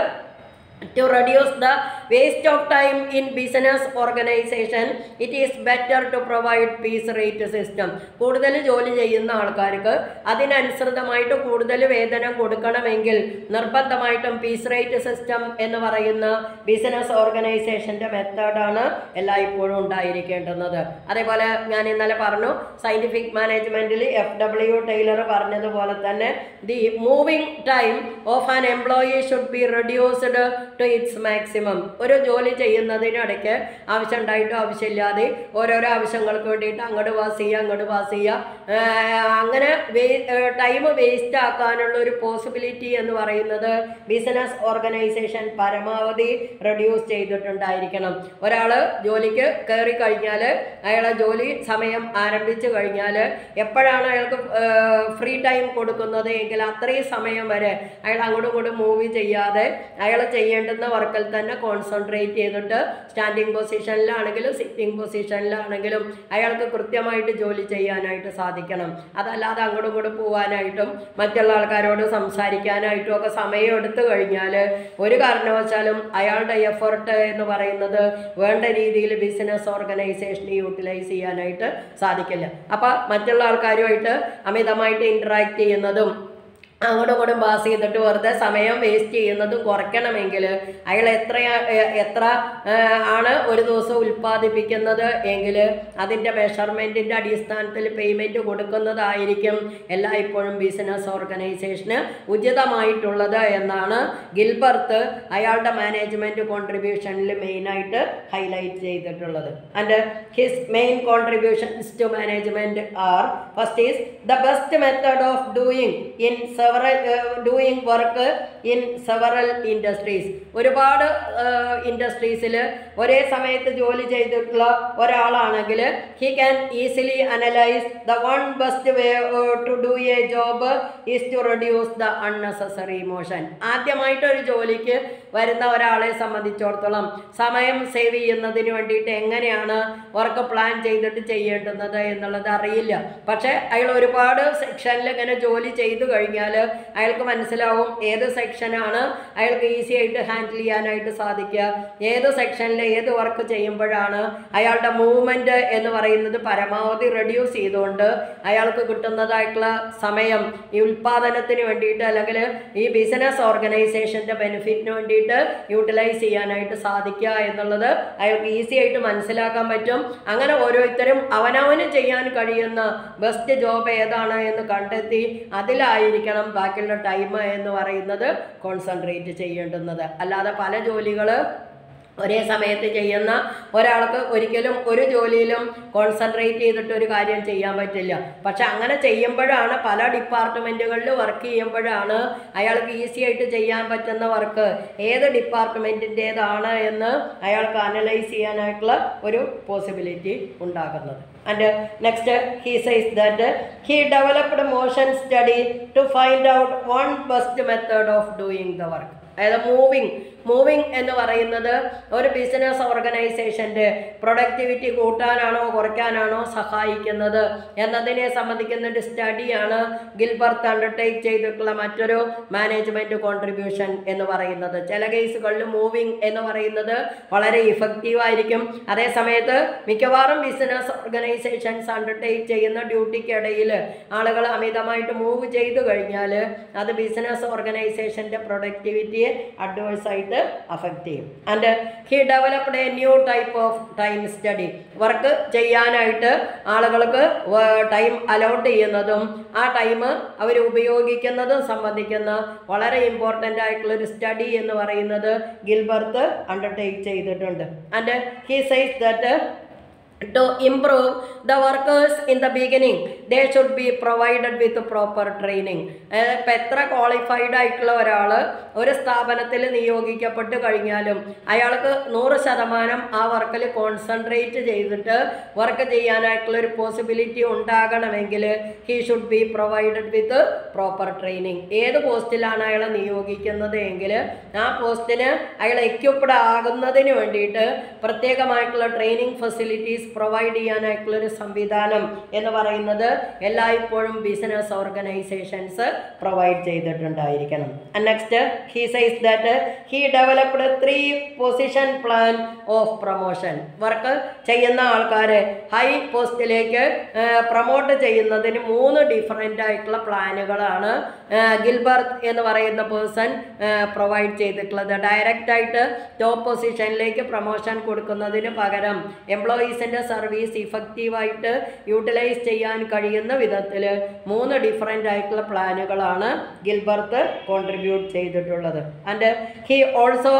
to reduce the waste of time in business organization, it is better to provide piece rate system. കൂടുതൽ ജോലി ചെയ്യുന്ന ആൾക്കാർക്ക് അതിനനുസൃതമായിട്ട് കൂടുതൽ വേതനം കൊടുക്കണമെങ്കിൽ നിർബന്ധമായിട്ടും പീസ് റേറ്റ് സിസ്റ്റം എന്ന് പറയുന്ന ബിസിനസ് ഓർഗനൈസേഷൻ്റെ മെത്തേഡാണ് എല്ലായ്പ്പോഴും ഉണ്ടായിരിക്കേണ്ടുന്നത്. അതേപോലെ ഞാൻ ഇന്നലെ പറഞ്ഞു സയൻറ്റിഫിക് മാനേജ്മെൻറ്റിൽ എഫ് ഡബ്ല്യു ടൈലർ പറഞ്ഞതുപോലെ തന്നെ the moving time of an employee should be reduced to its maximum. ഒരു ജോലി ചെയ്യുന്നതിനിടയ്ക്ക് ആവശ്യം ഉണ്ടായിട്ടും ആവശ്യമില്ലാതെ ഓരോരോ ആവശ്യങ്ങൾക്ക് വേണ്ടിയിട്ട് അങ്ങോട്ട് പാസ് ചെയ്യുക അങ്ങോട്ട് പാസ് ചെയ്യുക, അങ്ങനെ വേ ടൈം വേസ്റ്റ് ആക്കാനുള്ള ഒരു പോസിബിലിറ്റി എന്ന് പറയുന്നത് ബിസിനസ് ഓർഗനൈസേഷൻ പരമാവധി റെഡ്യൂസ് ചെയ്തിട്ടുണ്ടായിരിക്കണം. ഒരാൾ ജോലിക്ക് കയറി കഴിഞ്ഞാൽ അയാളെ ജോലി സമയം ആരംഭിച്ചു കഴിഞ്ഞാൽ എപ്പോഴാണ് അയാൾക്ക് ഫ്രീ ടൈം കൊടുക്കുന്നത് എങ്കിൽ അത്രയും സമയം വരെ അയാൾ അങ്ങോട്ടും ഇങ്ങോട്ടും മൂവ് ചെയ്യാതെ അയാൾ ചെയ്യേണ്ടുന്ന വർക്കിൽ തന്നെ കോൺസെൻട്രേറ്റ് ചെയ്തിട്ട് സ്റ്റാൻഡിങ് പൊസിഷനിലാണെങ്കിലും സിറ്റിംഗ് പൊസിഷനിലാണെങ്കിലും അയാൾക്ക് കൃത്യമായിട്ട് ജോലി ചെയ്യാനായിട്ട് സാധിക്കണം. അതല്ലാതെ അങ്ങോട്ടും ഇങ്ങോട്ടും പോകാനായിട്ടും മറ്റുള്ള ആൾക്കാരോട് സംസാരിക്കാനായിട്ടും ഒക്കെ സമയം എടുത്തു കഴിഞ്ഞാൽ ഒരു കാരണവശാലും അയാളുടെ എഫർട്ട് എന്ന് പറയുന്നത് വേണ്ട രീതിയിൽ ബിസിനസ് ഓർഗനൈസേഷനെ യൂട്ടിലൈസ് ചെയ്യാനായിട്ട് സാധിക്കില്ല. അപ്പോൾ മറ്റുള്ള ആൾക്കാരുമായിട്ട് അമിതമായിട്ട് ഇൻറ്ററാക്ട് ചെയ്യുന്നതും അങ്ങോട്ടും ഇങ്ങോട്ടും പാസ് ചെയ്തിട്ട് വെറുതെ സമയം വേസ്റ്റ് ചെയ്യുന്നതും കുറയ്ക്കണമെങ്കിൽ അയാൾ എത്ര എത്ര ആണ് ഒരു ദിവസം ഉൽപ്പാദിപ്പിക്കുന്നത് എങ്കിൽ അതിൻ്റെ മെഷർമെൻറ്റിൻ്റെ അടിസ്ഥാനത്തിൽ പേയ്മെൻറ്റ് കൊടുക്കുന്നതായിരിക്കും എല്ലായ്പ്പോഴും ബിസിനസ് ഓർഗനൈസേഷന് ഉചിതമായിട്ടുള്ളത് എന്നാണ് ഗിൽബർത്ത് അയാളുടെ മാനേജ്മെൻറ്റ് കോൺട്രിബ്യൂഷനിൽ മെയിനായിട്ട് ഹൈലൈറ്റ് ചെയ്തിട്ടുള്ളത്. And his main contributions to management are first is the best method of doing in several doing work in several industries. ഒരുപാട് ഇൻഡസ്ട്രീസിൽ ഒരേ സമയത്ത് ജോലി ചെയ്തിട്ടുള്ള ഒരാളാണെങ്കിൽ he can easily analyse the one best way to do a job is to reduce the unnecessary motion. ആദ്യമായിട്ടൊരു ജോലിക്ക് വരുന്ന ഒരാളെ സംബന്ധിച്ചിടത്തോളം സമയം സേവ് ചെയ്യുന്നതിന് വേണ്ടിയിട്ട് എങ്ങനെയാണ് വർക്ക് പ്ലാൻ ചെയ്തിട്ട് ചെയ്യേണ്ടുന്നത് എന്നുള്ളത് അറിയില്ല. പക്ഷേ അയാൾ ഒരുപാട് സെക്ഷനിൽ ഇങ്ങനെ ജോലി ചെയ്തു കഴിഞ്ഞാൽ കഴിഞ്ഞാൽ അയാൾക്ക് മനസ്സിലാവും ഏത് സെക്ഷനാണ് അയാൾക്ക് ഈസി ആയിട്ട് ഹാൻഡിൽ ചെയ്യാനായിട്ട് സാധിക്കുക, ഏത് സെക്ഷനിൽ ഏത് വർക്ക് ചെയ്യുമ്പോഴാണ് അയാളുടെ മൂവ്മെൻറ്റ് എന്ന് പറയുന്നത് പരമാവധി റെഡ്യൂസ് ചെയ്തുകൊണ്ട് അയാൾക്ക് കിട്ടുന്നതായിട്ടുള്ള സമയം ഈ ഉൽപ്പാദനത്തിന് വേണ്ടിയിട്ട് അല്ലെങ്കിൽ ഈ ബിസിനസ് ഓർഗനൈസേഷൻ്റെ ബെനിഫിറ്റിന് വേണ്ടിയിട്ട് യൂട്ടിലൈസ് ചെയ്യാനായിട്ട് സാധിക്കുക എന്നുള്ളത് അയാൾക്ക് ഈസി ആയിട്ട് മനസ്സിലാക്കാൻ പറ്റും. അങ്ങനെ ഓരോരുത്തരും അവനവന് ചെയ്യാൻ കഴിയുന്ന ബെസ്റ്റ് ജോബ് ഏതാണ് എന്ന് കണ്ടെത്തി അതിലായിരിക്കണം ബാക്കിയുള്ള ടൈം എന്ന് പറയുന്നത് കോൺസെൻട്രേറ്റ് ചെയ്യേണ്ടുന്നത്. അല്ലാതെ പല ജോലികൾ ഒരേ സമയത്ത് ചെയ്യുന്ന ഒരാൾക്ക് ഒരിക്കലും ഒരു ജോലിയിലും കോൺസെൻട്രേറ്റ് ചെയ്തിട്ട് ഒരു കാര്യം ചെയ്യാൻ പറ്റില്ല. പക്ഷെ അങ്ങനെ ചെയ്യുമ്പോഴാണ് പല ഡിപ്പാർട്ട്മെൻറ്റുകളിൽ വർക്ക് ചെയ്യുമ്പോഴാണ് അയാൾക്ക് ഈസി ആയിട്ട് ചെയ്യാൻ പറ്റുന്ന വർക്ക് ഏത് ഡിപ്പാർട്ട്മെൻറ്റിൻ്റേതാണ് എന്ന് അയാൾക്ക് അനലൈസ് ചെയ്യാനായിട്ടുള്ള ഒരു പോസിബിലിറ്റി ഉണ്ടാകുന്നത്. And next he says that he developed motion study to find out one best method of doing the work. അതായത് മൂവിങ് മൂവിങ് എന്ന് പറയുന്നത് ഒരു ബിസിനസ് ഓർഗനൈസേഷൻ്റെ പ്രൊഡക്ടിവിറ്റി കൂട്ടാനാണോ കുറയ്ക്കാനാണോ സഹായിക്കുന്നത് എന്നതിനെ സംബന്ധിക്കുന്ന ഒരു സ്റ്റഡിയാണ് ഗിൽബർട്ട് അണ്ടർടേക്ക് ചെയ്തിട്ടുള്ള മറ്റൊരു മാനേജ്മെൻറ്റ് കോൺട്രിബ്യൂഷൻ എന്ന് പറയുന്നത്. ചില കേസുകളിൽ മൂവിങ് എന്ന് പറയുന്നത് വളരെ ഇഫക്റ്റീവായിരിക്കും. അതേസമയത്ത് മിക്കവാറും ബിസിനസ് ഓർഗനൈസേഷൻസ് അണ്ടർടേക്ക് ചെയ്യുന്ന ഡ്യൂട്ടിക്കിടയിൽ ആളുകൾ അമിതമായിട്ട് മൂവ് ചെയ്തു കഴിഞ്ഞാൽ അത് ബിസിനസ് ഓർഗനൈസേഷൻ്റെ പ്രൊഡക്ടിവിറ്റിയെ അഡ്വേഴ്സായിട്ട് അഫക്റ്റ് ചെയ്യും. And he developed a new type of time study. Work ചെയ്യാനായിട്ട് ആളുകൾക്ക് ടൈം അലോട്ട് ചെയ്യുന്നതും ആ ടൈം അവർ ഉപയോഗിക്കുന്നതും സംബന്ധിക്കുന്ന വളരെ ഇമ്പോർട്ടൻ്റ് ആയിട്ടുള്ളൊരു സ്റ്റഡി എന്ന് പറയുന്നത് ഗിൽബർട്ട് അണ്ടർടേക്ക് ചെയ്തിട്ടുണ്ട്. And he says that to improve the workers in the beginning they should be provided with proper training. ഇപ്പം എത്ര ക്വാളിഫൈഡ് ആയിട്ടുള്ള ഒരാൾ ഒരു സ്ഥാപനത്തിൽ നിയോഗിക്കപ്പെട്ട് കഴിഞ്ഞാലും അയാൾക്ക് നൂറ് ശതമാനം ആ വർക്കിൽ കോൺസെൻട്രേറ്റ് ചെയ്തിട്ട് വർക്ക് ചെയ്യാനായിട്ടുള്ള ഒരു പോസിബിലിറ്റി ഉണ്ടാകണമെങ്കിൽ he should be provided with proper training. ഏത് പോസ്റ്റിലാണ് അയാളെ നിയോഗിക്കുന്നത് എങ്കിൽ ആ പോസ്റ്റിന് അയാൾ എക്യുപ്ഡ് ആകുന്നതിന് വേണ്ടിയിട്ട് പ്രത്യേകമായിട്ടുള്ള ട്രെയിനിങ് ഫെസിലിറ്റീസ് പ്രൊവൈഡ് ചെയ്യാനായിട്ടുള്ളൊരു സംവിധാനം എന്ന് പറയുന്നത് എല്ലായ്പ്പോഴും ബിസിനസ് ഓർഗനൈസേഷൻസ് പ്രൊവൈഡ് ചെയ്തിട്ടുണ്ടായിരിക്കണം. Next he says that he developed three position plan of promotion. Work ചെയ്യുന്ന ആൾക്കാരെ ഹൈ പോസ്റ്റിലേക്ക് പ്രൊമോട്ട് ചെയ്യുന്നതിന് മൂന്ന് ഡിഫറെൻ്റ് ആയിട്ടുള്ള പ്ലാനുകളാണ് ഗിൽബർട്ട് എന്ന് പറയുന്ന പേഴ്സൺ പ്രൊവൈഡ് ചെയ്തിട്ടുള്ളത്. ഡയറക്റ്റായിട്ട് ടോപ്പ് പൊസിഷനിലേക്ക് പ്രൊമോഷൻ കൊടുക്കുന്നതിന് പകരം എംപ്ലോയീസിൻ്റെ സർവീസ് ഇഫക്റ്റീവായിട്ട് യൂട്ടിലൈസ് ചെയ്യാൻ കഴിയുന്ന വിധത്തിൽ മൂന്ന് ഡിഫറെൻ്റ് ആയിട്ടുള്ള പ്ലാനുകളാണ് ഗിൽബർട്ട് കോൺട്രിബ്യൂട്ട് ചെയ്തിട്ടുള്ളത്. And he also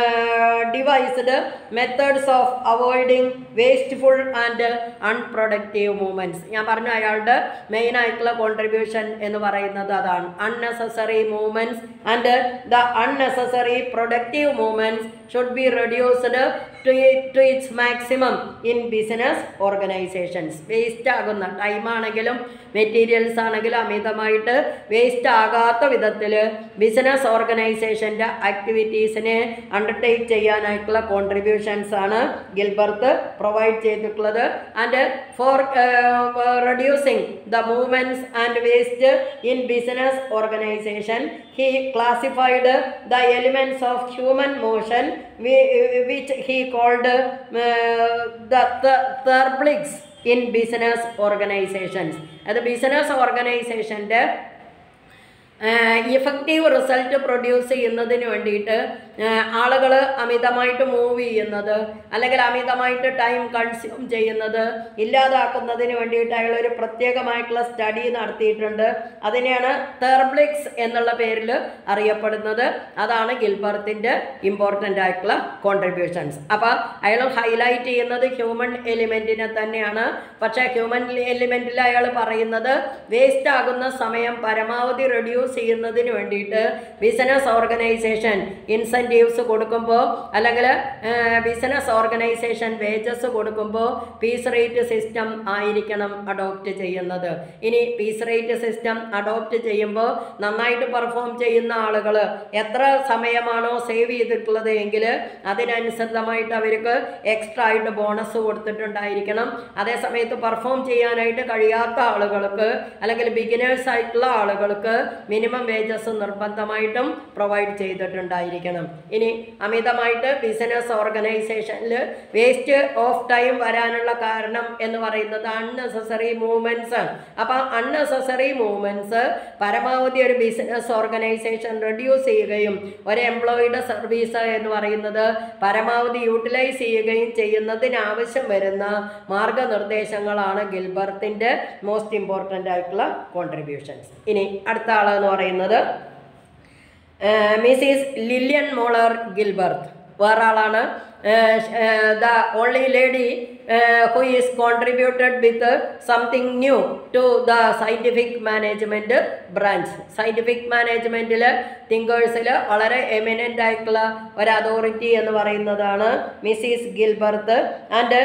devised methods of avoiding wasteful and unproductive movements. ഞാൻ പറഞ്ഞു അയാളുടെ മെയിൻ ആയിട്ടുള്ള കോൺട്രിബ്യൂഷൻ എന്ന് പറയുന്നത് അതാണ്. Unnecessary movements and the unnecessary productive movements should be reduced to, to its maximum in business organizations. Waste ആകുന്ന ടൈമാണെങ്കിലും മെറ്റീരിയൽസ് ആണെങ്കിലും അമിതമായിട്ട് വേസ്റ്റ് ആകാത്ത വിധത്തിൽ ബിസിനസ് ഓർഗനൈസേഷൻ്റെ ആക്ടിവിറ്റീസിനെ അണ്ടർടേക്ക് ചെയ്യാനായിട്ടുള്ള കോൺട്രിബ്യൂഷൻസ് ആണ് ഗിൽബർട്ട് പ്രൊവൈഡ് ചെയ്തിട്ടുള്ളത്. And for reducing the movements and waste in business organization he classified the elements of human motion which he called uh, the therblics in business organizations. അത് ബിസിനസ് ഓർഗനൈസേഷൻ്റെ ഇഫക്റ്റീവ് റിസൾട്ട് പ്രൊഡ്യൂസ് ചെയ്യുന്നതിന് വേണ്ടിയിട്ട് ആളുകൾ അമിതമായിട്ട് മൂവ് ചെയ്യുന്നത് അല്ലെങ്കിൽ അമിതമായിട്ട് ടൈം കൺസ്യൂം ചെയ്യുന്നത് ഇല്ലാതാക്കുന്നതിന് വേണ്ടിയിട്ട് അയാൾ ഒരു പ്രത്യേകമായിട്ടുള്ള സ്റ്റഡി നടത്തിയിട്ടുണ്ട്. അതിനെയാണ് തെർബ്ലിക്സ് എന്നുള്ള പേരിൽ അറിയപ്പെടുന്നത്. അതാണ് ഗിൽബർട്ടിൻ്റെ ഇമ്പോർട്ടൻ്റ് ആയിട്ടുള്ള കോൺട്രിബ്യൂഷൻസ്. അപ്പോൾ അയാൾ ഹൈലൈറ്റ് ചെയ്യുന്നത് ഹ്യൂമൻ എലിമെൻറ്റിനെ തന്നെയാണ്. പക്ഷേ ഹ്യൂമൻ എലിമെൻറ്റിൽ അയാൾ പറയുന്നത് വേസ്റ്റ് ആകുന്ന സമയം പരമാവധി റെഡ്യൂസ് ചെയ്യുന്നതിന് വേണ്ടിയിട്ട് ബിസിനസ് ഓർഗനൈസേഷൻ ഇൻസെൻറ്റീവ്സ് കൊടുക്കുമ്പോൾ അല്ലെങ്കിൽ ബിസിനസ് ഓർഗനൈസേഷൻ വേജസ് കൊടുക്കുമ്പോൾ പീസ് റേറ്റ് സിസ്റ്റം ആയിരിക്കണം അഡോപ്റ്റ് ചെയ്യുന്നത്. ഇനി പീസ് റേറ്റ് സിസ്റ്റം അഡോപ്റ്റ് ചെയ്യുമ്പോൾ നന്നായിട്ട് പെർഫോം ചെയ്യുന്ന ആളുകൾ എത്ര സമയമാണോ സേവ് ചെയ്തിട്ടുള്ളത് എങ്കിൽ അതിനനുസൃതമായിട്ട് അവർക്ക് എക്സ്ട്രാ ആയിട്ട് ബോണസ് കൊടുത്തിട്ടുണ്ടായിരിക്കണം. അതേസമയത്ത് പെർഫോം ചെയ്യാനായിട്ട് കഴിയാത്ത ആളുകൾക്ക് അല്ലെങ്കിൽ ബിഗിനേഴ്സ് ആയിട്ടുള്ള ആളുകൾക്ക് മിനിമം വേജസ് നിർബന്ധമായിട്ടും പ്രൊവൈഡ് ചെയ്തിട്ടുണ്ടായിരിക്കണം. ഇനി അമിതമായിട്ട് ബിസിനസ് ഓർഗനൈസേഷനിൽ വേസ്റ്റ് ഓഫ് ടൈം വരാനുള്ള കാരണം എന്ന് പറയുന്നത് അൺനെസസറി മൂവ്മെന്റ്സ് ആണ്. അപ്പം അൺനെസസറി മൂവ്മെന്റ്സ് പരമാവധി ഒരു ബിസിനസ് ഓർഗനൈസേഷൻ റെഡ്യൂസ് ചെയ്യുകയും ഒരു എംപ്ലോയിയുടെ സർവീസ് എന്ന് പറയുന്നത് പരമാവധി യൂട്ടിലൈസ് ചെയ്യുകയും ചെയ്യുന്നതിനാവശ്യം വരുന്ന മാർഗനിർദ്ദേശങ്ങളാണ് ഗിൽബർട്ടിൻ്റെ മോസ്റ്റ് ഇമ്പോർട്ടൻ്റ് ആയിട്ടുള്ള കോൺട്രിബ്യൂഷൻസ്. ഇനി അടുത്ത ആളെന്ന് പറയുന്നത് മിസ്സിസ് ലില്യൻ മോളർ ഗിൽബർട്ട്. വേറെ ആളാണ് the only lady who is contributed with uh, something new to the scientific management branch. scientific managementൽ തിങ്കേഴ്സിൽ വളരെ എമിനൻ്റ് ആയിട്ടുള്ള ഒരു അതോറിറ്റി എന്ന് പറയുന്നതാണ് Mrs Gilbert. And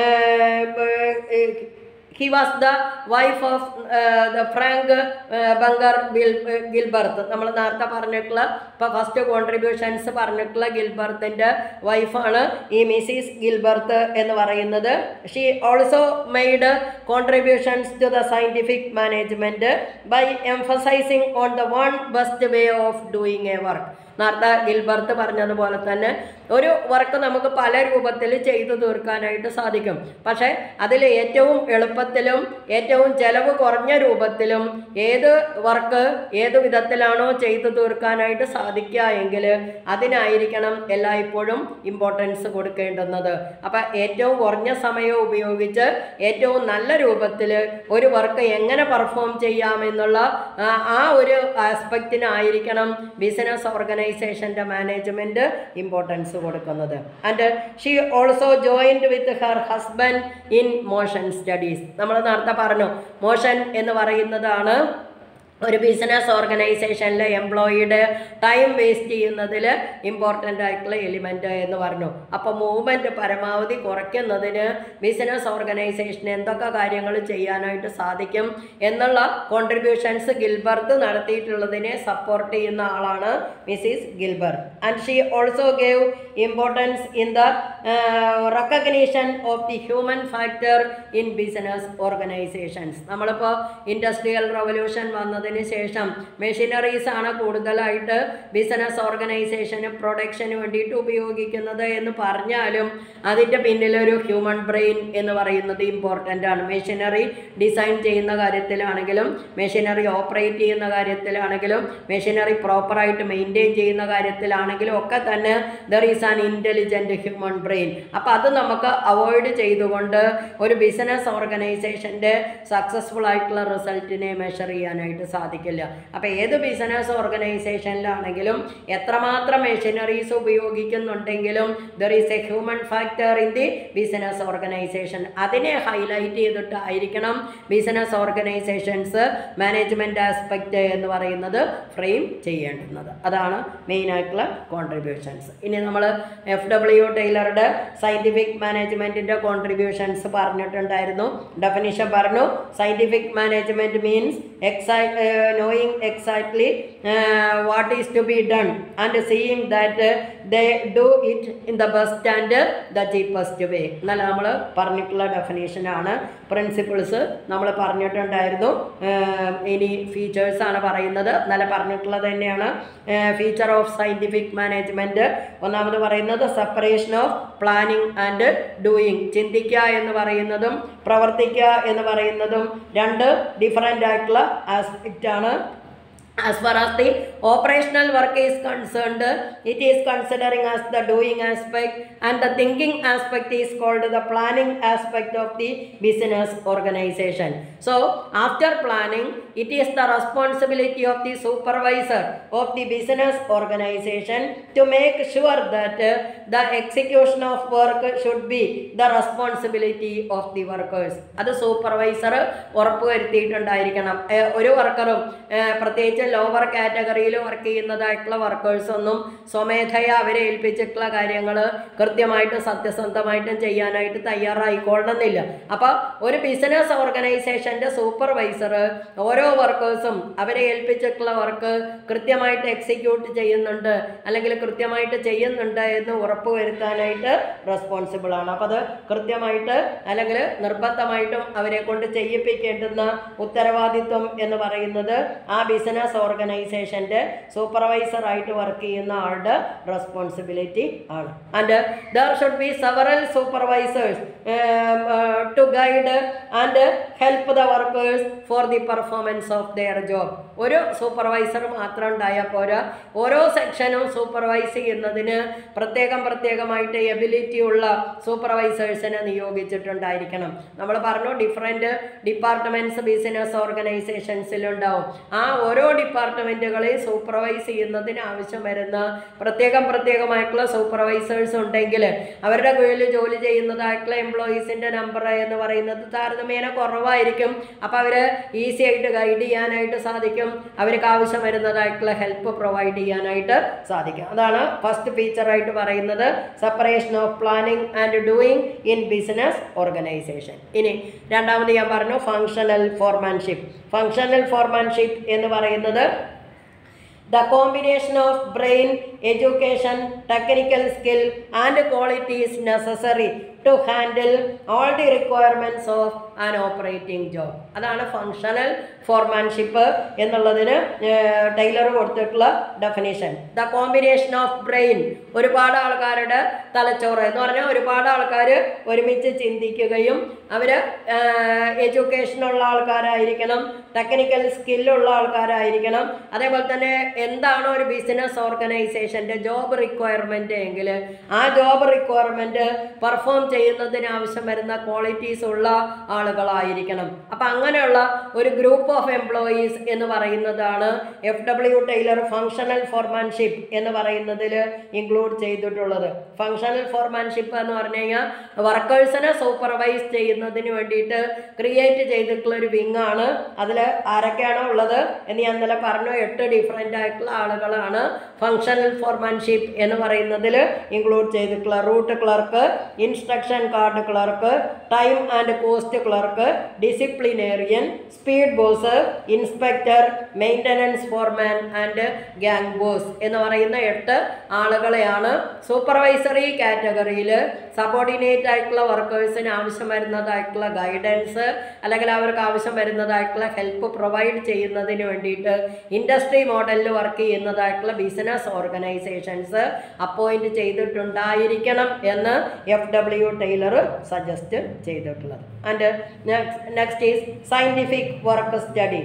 he was the wife of uh, the Frank uh, Banger Gilbert. നമ്മൾ നേരത്തെ പറഞ്ഞിട്ടുള്ള ഇപ്പോൾ ഫസ്റ്റ് കോൺട്രിബ്യൂഷൻസ് പറഞ്ഞിട്ടുള്ള ഗിൽബർട്ടിൻ്റെ വൈഫാണ് ഈ മിസ്സിസ് ഗിൽബർട്ട് എന്ന് പറയുന്നത്. She also made contributions to the scientific management by emphasising on the one best way of doing a work. നേരത്തെ ഗിൽബർട്ട് പറഞ്ഞതുപോലെ തന്നെ ഒരു വർക്ക് നമുക്ക് പല രൂപത്തിൽ ചെയ്തു തീർക്കാനായിട്ട് സാധിക്കും. പക്ഷേ അതിൽ ഏറ്റവും എളുപ്പത്തിലും ഏറ്റവും ചെലവ് കുറഞ്ഞ രൂപത്തിലും ഏത് വർക്ക് ഏത് വിധത്തിലാണോ ചെയ്തു തീർക്കാനായിട്ട് സാധിക്കുക എങ്കിൽ അതിനായിരിക്കണം എല്ലായ്പ്പോഴും ഇമ്പോർട്ടൻസ് കൊടുക്കേണ്ടുന്നത്. അപ്പം ഏറ്റവും കുറഞ്ഞ സമയം ഉപയോഗിച്ച് ഏറ്റവും നല്ല രൂപത്തിൽ ഒരു വർക്ക് എങ്ങനെ പെർഫോം ചെയ്യാമെന്നുള്ള ആ ഒരു ആസ്പെക്റ്റിനായിരിക്കണം ബിസിനസ് ഓർഗനൈസേഷൻ്റെ മാനേജ്മെൻറ്റ് ഇമ്പോർട്ടൻസ് കൊടുക്കുന്നത്. And she also joined with her husband in motion studies. നമ്മൾ നേരത്തെ പറഞ്ഞു മോഷൻ എന്ന് പറയുന്നതാണ് ഒരു ബിസിനസ് ഓർഗനൈസേഷനിലെ എംപ്ലോയിയുടെ ടൈം വേസ്റ്റ് ചെയ്യുന്നതിൽ ഇമ്പോർട്ടൻ്റ് ആയിട്ടുള്ള എലിമെൻ്റ് എന്ന് പറഞ്ഞു. അപ്പോൾ മൂവ്മെൻറ്റ് പരമാവധി കുറയ്ക്കുന്നതിന് ബിസിനസ് ഓർഗനൈസേഷന് എന്തൊക്കെ കാര്യങ്ങൾ ചെയ്യാനായിട്ട് സാധിക്കും എന്നുള്ള കോൺട്രിബ്യൂഷൻസ് ഗിൽബർട്ട് നടത്തിയിട്ടുള്ളതിനെ സപ്പോർട്ട് ചെയ്യുന്ന ആളാണ് Mrs Gilbert. And she also gave importance in the recognition of the human factor in business organizations. നമ്മളിപ്പോൾ ഇൻഡസ്ട്രിയൽ റവല്യൂഷൻ വന്നതിന് ശേഷം മെഷീനറീസ് ആണ് കൂടുതലായിട്ട് ബിസിനസ് ഓർഗനൈസേഷന് പ്രൊഡക്ഷന് വേണ്ടിയിട്ട് ഉപയോഗിക്കുന്നത് എന്ന് പറഞ്ഞാലും അതിൻ്റെ പിന്നിലൊരു ഹ്യൂമൻ ബ്രെയിൻ എന്ന് പറയുന്നത് ഇമ്പോർട്ടൻ്റ് ആണ്. മെഷീനറി ഡിസൈൻ ചെയ്യുന്ന കാര്യത്തിലാണെങ്കിലും മെഷീനറി ഓപ്പറേറ്റ് ചെയ്യുന്ന കാര്യത്തിലാണെങ്കിലും മെഷീനറി പ്രോപ്പറായിട്ട് മെയിൻറ്റെയിൻ ചെയ്യുന്ന കാര്യത്തിലാണെങ്കിലും ഒക്കെ തന്നെ there is an intelligent human brain. അപ്പോൾ അത് നമുക്ക് അവോയ്ഡ് ചെയ്തുകൊണ്ട് ഒരു ബിസിനസ് ഓർഗനൈസേഷൻ്റെ സക്സസ്ഫുൾ ആയിട്ടുള്ള റിസൾട്ടിനെ മെഷർ ചെയ്യാനായിട്ട് സാധിക്കില്ല. അപ്പോൾ ഏത് ബിസിനസ് ഓർഗനൈസേഷനിലാണെങ്കിലും എത്രമാത്രം മെഷീനറീസ് ഉപയോഗിക്കുന്നുണ്ടെങ്കിലും there is a human factor in the business organization. അതിനെ ഹൈലൈറ്റ് ചെയ്തിട്ടായിരിക്കണം ബിസിനസ് ഓർഗനൈസേഷൻസ് മാനേജ്മെൻറ്റ് ആസ്പെക്റ്റ് എന്ന് പറയുന്നത് ഫ്രെയിം ചെയ്യേണ്ടുന്നത്. അതാണ് മെയിനായിട്ടുള്ള കോൺട്രിബ്യൂഷൻസ്. ഇനി നമ്മൾ എഫ് ഡബ്ല്യു ടൈലറുടെ സയൻറ്റിഫിക് മാനേജ്മെൻറ്റിൻ്റെ കോൺട്രിബ്യൂഷൻസ് പറഞ്ഞിട്ടുണ്ടായിരുന്നു. ഡെഫിനിഷൻ പറഞ്ഞു. സയൻറ്റിഫിക് മാനേജ്മെൻറ്റ് മീൻസ് എക്സൈ knowing exactly uh, what is to be done and seeing that uh, they do it in the best and uh, the cheapest way. എന്നാൽ നമ്മൾ പറഞ്ഞിട്ടുള്ള ഡെഫിനേഷനാണ്. പ്രിൻസിപ്പിൾസ് നമ്മൾ പറഞ്ഞിട്ടുണ്ടായിരുന്നു. ഇനി ഫീച്ചേഴ്സാണ് പറയുന്നത്. നല്ല പറഞ്ഞിട്ടുള്ളത് തന്നെയാണ്. ഫീച്ചർ ഓഫ് സയൻറ്റിഫിക് മാനേജ്മെൻറ്റ് ഒന്നാമത് പറയുന്നത് separation of planning and doing. ചിന്തിക്കുക എന്ന് പറയുന്നതും പ്രവർത്തിക്കുക എന്ന് പറയുന്നതും രണ്ട് ഡിഫറൻ്റ് ആയിട്ടുള്ള ആസ്പെക്റ്റ് ആണ്. As far as the operational work is concerned, it is considering as the doing aspect, and the thinking aspect is called the planning aspect of the business organization. So after planning, it is the responsibility of the supervisor of the business organization to make sure that uh, the execution of work should be the responsibility of the workers. അത് സൂപ്പർവൈസർ ഉറപ്പുവരുത്തിയിട്ടുണ്ടായിരിക്കണം. ഒരു വർക്കറും പ്രത്യേകിച്ച് ലോവർ കാറ്റഗറിയിൽ വർക്ക് ചെയ്യുന്നതായിട്ടുള്ള വർക്കേഴ്സൊന്നും സ്വമേധയ അവരെ ഏൽപ്പിച്ചിട്ടുള്ള കാര്യങ്ങൾ കൃത്യമായിട്ട് സത്യസന്ധമായിട്ടും ചെയ്യാനായിട്ട് തയ്യാറായിക്കൊള്ളണമെന്നില്ല. അപ്പോൾ ഒരു ബിസിനസ് ഓർഗനൈസേഷൻ്റെ സൂപ്പർവൈസർ ഓരോ വർക്കേഴ്സും അവരെ ഏൽപ്പിച്ചിട്ടുള്ള വർക്ക് കൃത്യമായിട്ട് എക്സിക്യൂട്ട് ചെയ്യുന്നുണ്ട് അല്ലെങ്കിൽ കൃത്യമായിട്ട് ചെയ്യുന്നുണ്ട് എന്ന് ഉറപ്പുവരുത്താനായിട്ട് റെസ്പോൺസിബിൾ ആണ്. അപ്പോൾ അത് കൃത്യമായിട്ട് അല്ലെങ്കിൽ നിർബന്ധമായിട്ടും അവരെ കൊണ്ട് ചെയ്യിപ്പിക്കേണ്ടുന്ന ഉത്തരവാദിത്വം എന്ന് പറയുന്നത് ആ ബിസിനസ് ബിസിനസ് ഓർഗനൈസേഷൻ്റെ സൂപ്പർവൈസറായിട്ട് വർക്ക് ചെയ്യുന്ന ആളുടെ റെസ്പോൺസിബിലിറ്റി ആണ്. And there should be several supervisors to guide and help the workers for the performance of their job. ഒരു സൂപ്പർവൈസർ മാത്രം ഉണ്ടായാൽ പോരാ, ഓരോ സെക്ഷനും സൂപ്പർവൈസ് ചെയ്യുന്നതിന് പ്രത്യേകം പ്രത്യേകമായിട്ട് എബിലിറ്റി ഉള്ള സൂപ്പർവൈസേഴ്സിനെ നിയോഗിച്ചിട്ടുണ്ടായിരിക്കണം. നമ്മൾ പറഞ്ഞു ഡിഫറെൻറ്റ് ഡിപ്പാർട്ട്മെൻറ്റ്സ് ബിസിനസ് ഓർഗനൈസേഷൻസിലുണ്ടാവും. ആ ഓരോ ഡിപ്പാർട്ട്മെൻറ്റുകളെ സൂപ്പർവൈസ് ചെയ്യുന്നതിന് ആവശ്യം വരുന്ന പ്രത്യേകം പ്രത്യേകമായിട്ടുള്ള സൂപ്പർവൈസേഴ്സ് ഉണ്ടെങ്കിൽ അവരുടെ കീഴിൽ ജോലി ചെയ്യുന്നതായിട്ടുള്ള എംപ്ലോയീസിൻ്റെ നമ്പർ എന്ന് പറയുന്നത് താരതമ്യേന കുറവായിരിക്കും. അപ്പോൾ അവർ ഈസി ആയിട്ട് ഗൈഡ് ചെയ്യാനായിട്ട് സാധിക്കും, അവർക്ക് ആവശ്യം വരുന്നതായിട്ടുള്ള ഹെൽപ്പ് പ്രൊവൈഡ് ചെയ്യാനായിട്ട് സാധിക്കും. അതാണ് ഫസ്റ്റ് ഫീച്ചറായിട്ട് പറയുന്നത്, separation of planning and doing in business organization. ഇനി രണ്ടാമത് ഞാൻ പറഞ്ഞു ഫങ്ഷണൽ ഫോർമാൻഷിപ്പ്. ഫങ്ഷണൽ ഫോർമാൻഷിപ്പ് എന്ന് പറയുന്നത് the combination of brain, education, technical skill and qualities necessary to handle all the requirements of an operating job. അതാണ് ഫങ്ഷണൽ ഫോർമാൻഷിപ്പ് എന്നുള്ളതിന് ടൈലർ കൊടുത്തിട്ടുള്ള definition. The combination of brain, ഒരുപാട് ആൾക്കാരുടെ തലച്ചോറ് എന്ന് പറഞ്ഞാൽ ഒരുപാട് ആൾക്കാർ ഒരുമിച്ച് ചിന്തിക്കുകയും അവർ എഡ്യൂക്കേഷനുള്ള ആൾക്കാരായിരിക്കണം, ടെക്നിക്കൽ സ്കില്ലുള്ള ആൾക്കാരായിരിക്കണം. അതേപോലെ തന്നെ എന്താണോ ഒരു ബിസിനസ് ഓർഗനൈസേഷൻ്റെ ജോബ് റിക്വയർമെൻറ്റ് എങ്കിൽ ആ ജോബ് റിക്വയർമെൻറ്റ് പെർഫോം ചെയ്യുന്നതിന് ആവശ്യം വരുന്ന ക്വാളിറ്റീസ് ഉള്ള ആളുകളായിരിക്കണം. അപ്പം അങ്ങനെയുള്ള ഒരു ഗ്രൂപ്പ് ഓഫ് എംപ്ലോയീസ് എന്ന് പറയുന്നതാണ് F W Taylor functional foremanship എന്ന് പറയുന്നതിൽ ഇൻക്ലൂഡ് ചെയ്തിട്ടുള്ളത്. ഫങ്ഷണൽ ഫോർമാൻഷിപ്പ് എന്ന് പറഞ്ഞു കഴിഞ്ഞാൽ വർക്കേഴ്സിനെ സൂപ്പർവൈസ് ചെയ്യുന്നതിന് വേണ്ടിയിട്ട് ക്രിയേറ്റ് ചെയ്തിട്ടുള്ള ഒരു വിങ് ആണ്. അതിൽ ആരൊക്കെയാണോ ഉള്ളത് എന്ന് ഞാൻ ഇന്നലെ പറഞ്ഞു, എട്ട് ഡിഫറെൻ്റ് ആയിട്ടുള്ള ആളുകളാണ് ഫങ്ഷണൽ ഫോർമാൻഷിപ്പ് എന്ന് പറയുന്നതിൽ ഇൻക്ലൂഡ് ചെയ്തിട്ടുള്ള. Route clerk, instruction card clerk, time and cost clerk, disciplinarian, speed boss, inspector, maintenance foreman and gang boss എന്ന് പറയുന്ന എട്ട് ആളുകളെയാണ് സൂപ്പർവൈസറി കാറ്റഗറിയിൽ സബോർഡിനേറ്റ് ആയിട്ടുള്ള വർക്കേഴ്സിന് ആവശ്യം വരുന്നതായിട്ടുള്ള ഗൈഡൻസ് അല്ലെങ്കിൽ അവർക്ക് ആവശ്യം വരുന്നതായിട്ടുള്ള ഹെൽപ്പ് പ്രൊവൈഡ് ചെയ്യുന്നതിന് വേണ്ടിയിട്ട് ഇൻഡസ്ട്രി മോഡലിൽ വർക്ക് ചെയ്യുന്നതായിട്ടുള്ള ബിസിനസ് ഓർഗനൈസേഷൻസ് അപ്പോയിൻറ്റ് ചെയ്തിട്ടുണ്ടായിരിക്കണം എന്ന് എഫ് ഡബ്ല്യു ടൈലർ സജസ്റ്റ് ചെയ്തിട്ടുള്ളത്. And next is scientific work study.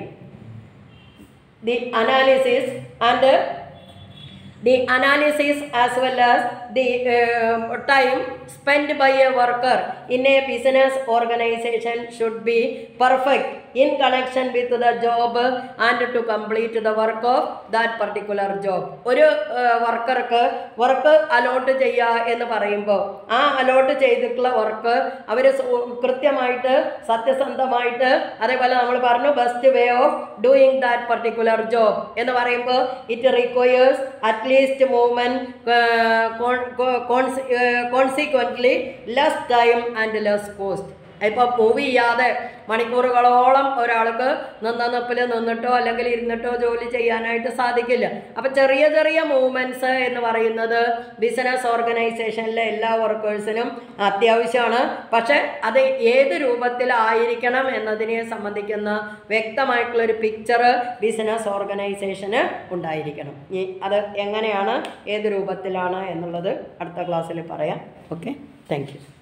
The analysis and the analysis as well as the uh, time spent by a worker in a business organization should be perfect in connection with the job and to complete the work of that particular job. ഒരു വർക്കർക്ക് വർക്ക് അലോട്ട് ചെയ്യുക എന്ന് പറയുമ്പോൾ ആ അലോട്ട് ചെയ്തിട്ടുള്ള വർക്ക് അവർ കൃത്യമായിട്ട് സത്യസന്ധമായിട്ട്, അതേപോലെ നമ്മൾ പറഞ്ഞു best way of doing that particular job എന്ന് പറയുമ്പോൾ it requires at least movement, uh, con con con uh, consequently less time and less cost. ഇപ്പോൾ മൂവ് ചെയ്യാതെ മണിക്കൂറുകളോളം ഒരാൾക്ക് നിന്ന നിപ്പിൽ നിന്നിട്ടോ അല്ലെങ്കിൽ ഇരുന്നിട്ടോ ജോലി ചെയ്യാനായിട്ട് സാധിക്കില്ല. അപ്പോൾ ചെറിയ ചെറിയ മൂവ്മെൻറ്റ്സ് എന്ന് പറയുന്നത് ബിസിനസ് ഓർഗനൈസേഷനിലെ എല്ലാ വർക്കേഴ്സിനും അത്യാവശ്യമാണ്. പക്ഷേ അത് ഏത് രൂപത്തിലായിരിക്കണം എന്നതിനെ സംബന്ധിക്കുന്ന വ്യക്തമായിട്ടുള്ളൊരു പിക്ചർ ബിസിനസ് ഓർഗനൈസേഷന് ഉണ്ടായിരിക്കണം. ഈ അത് എങ്ങനെയാണ്, ഏത് രൂപത്തിലാണ് എന്നുള്ളത് അടുത്ത ക്ലാസ്സിൽ പറയാം. Okay, thank U.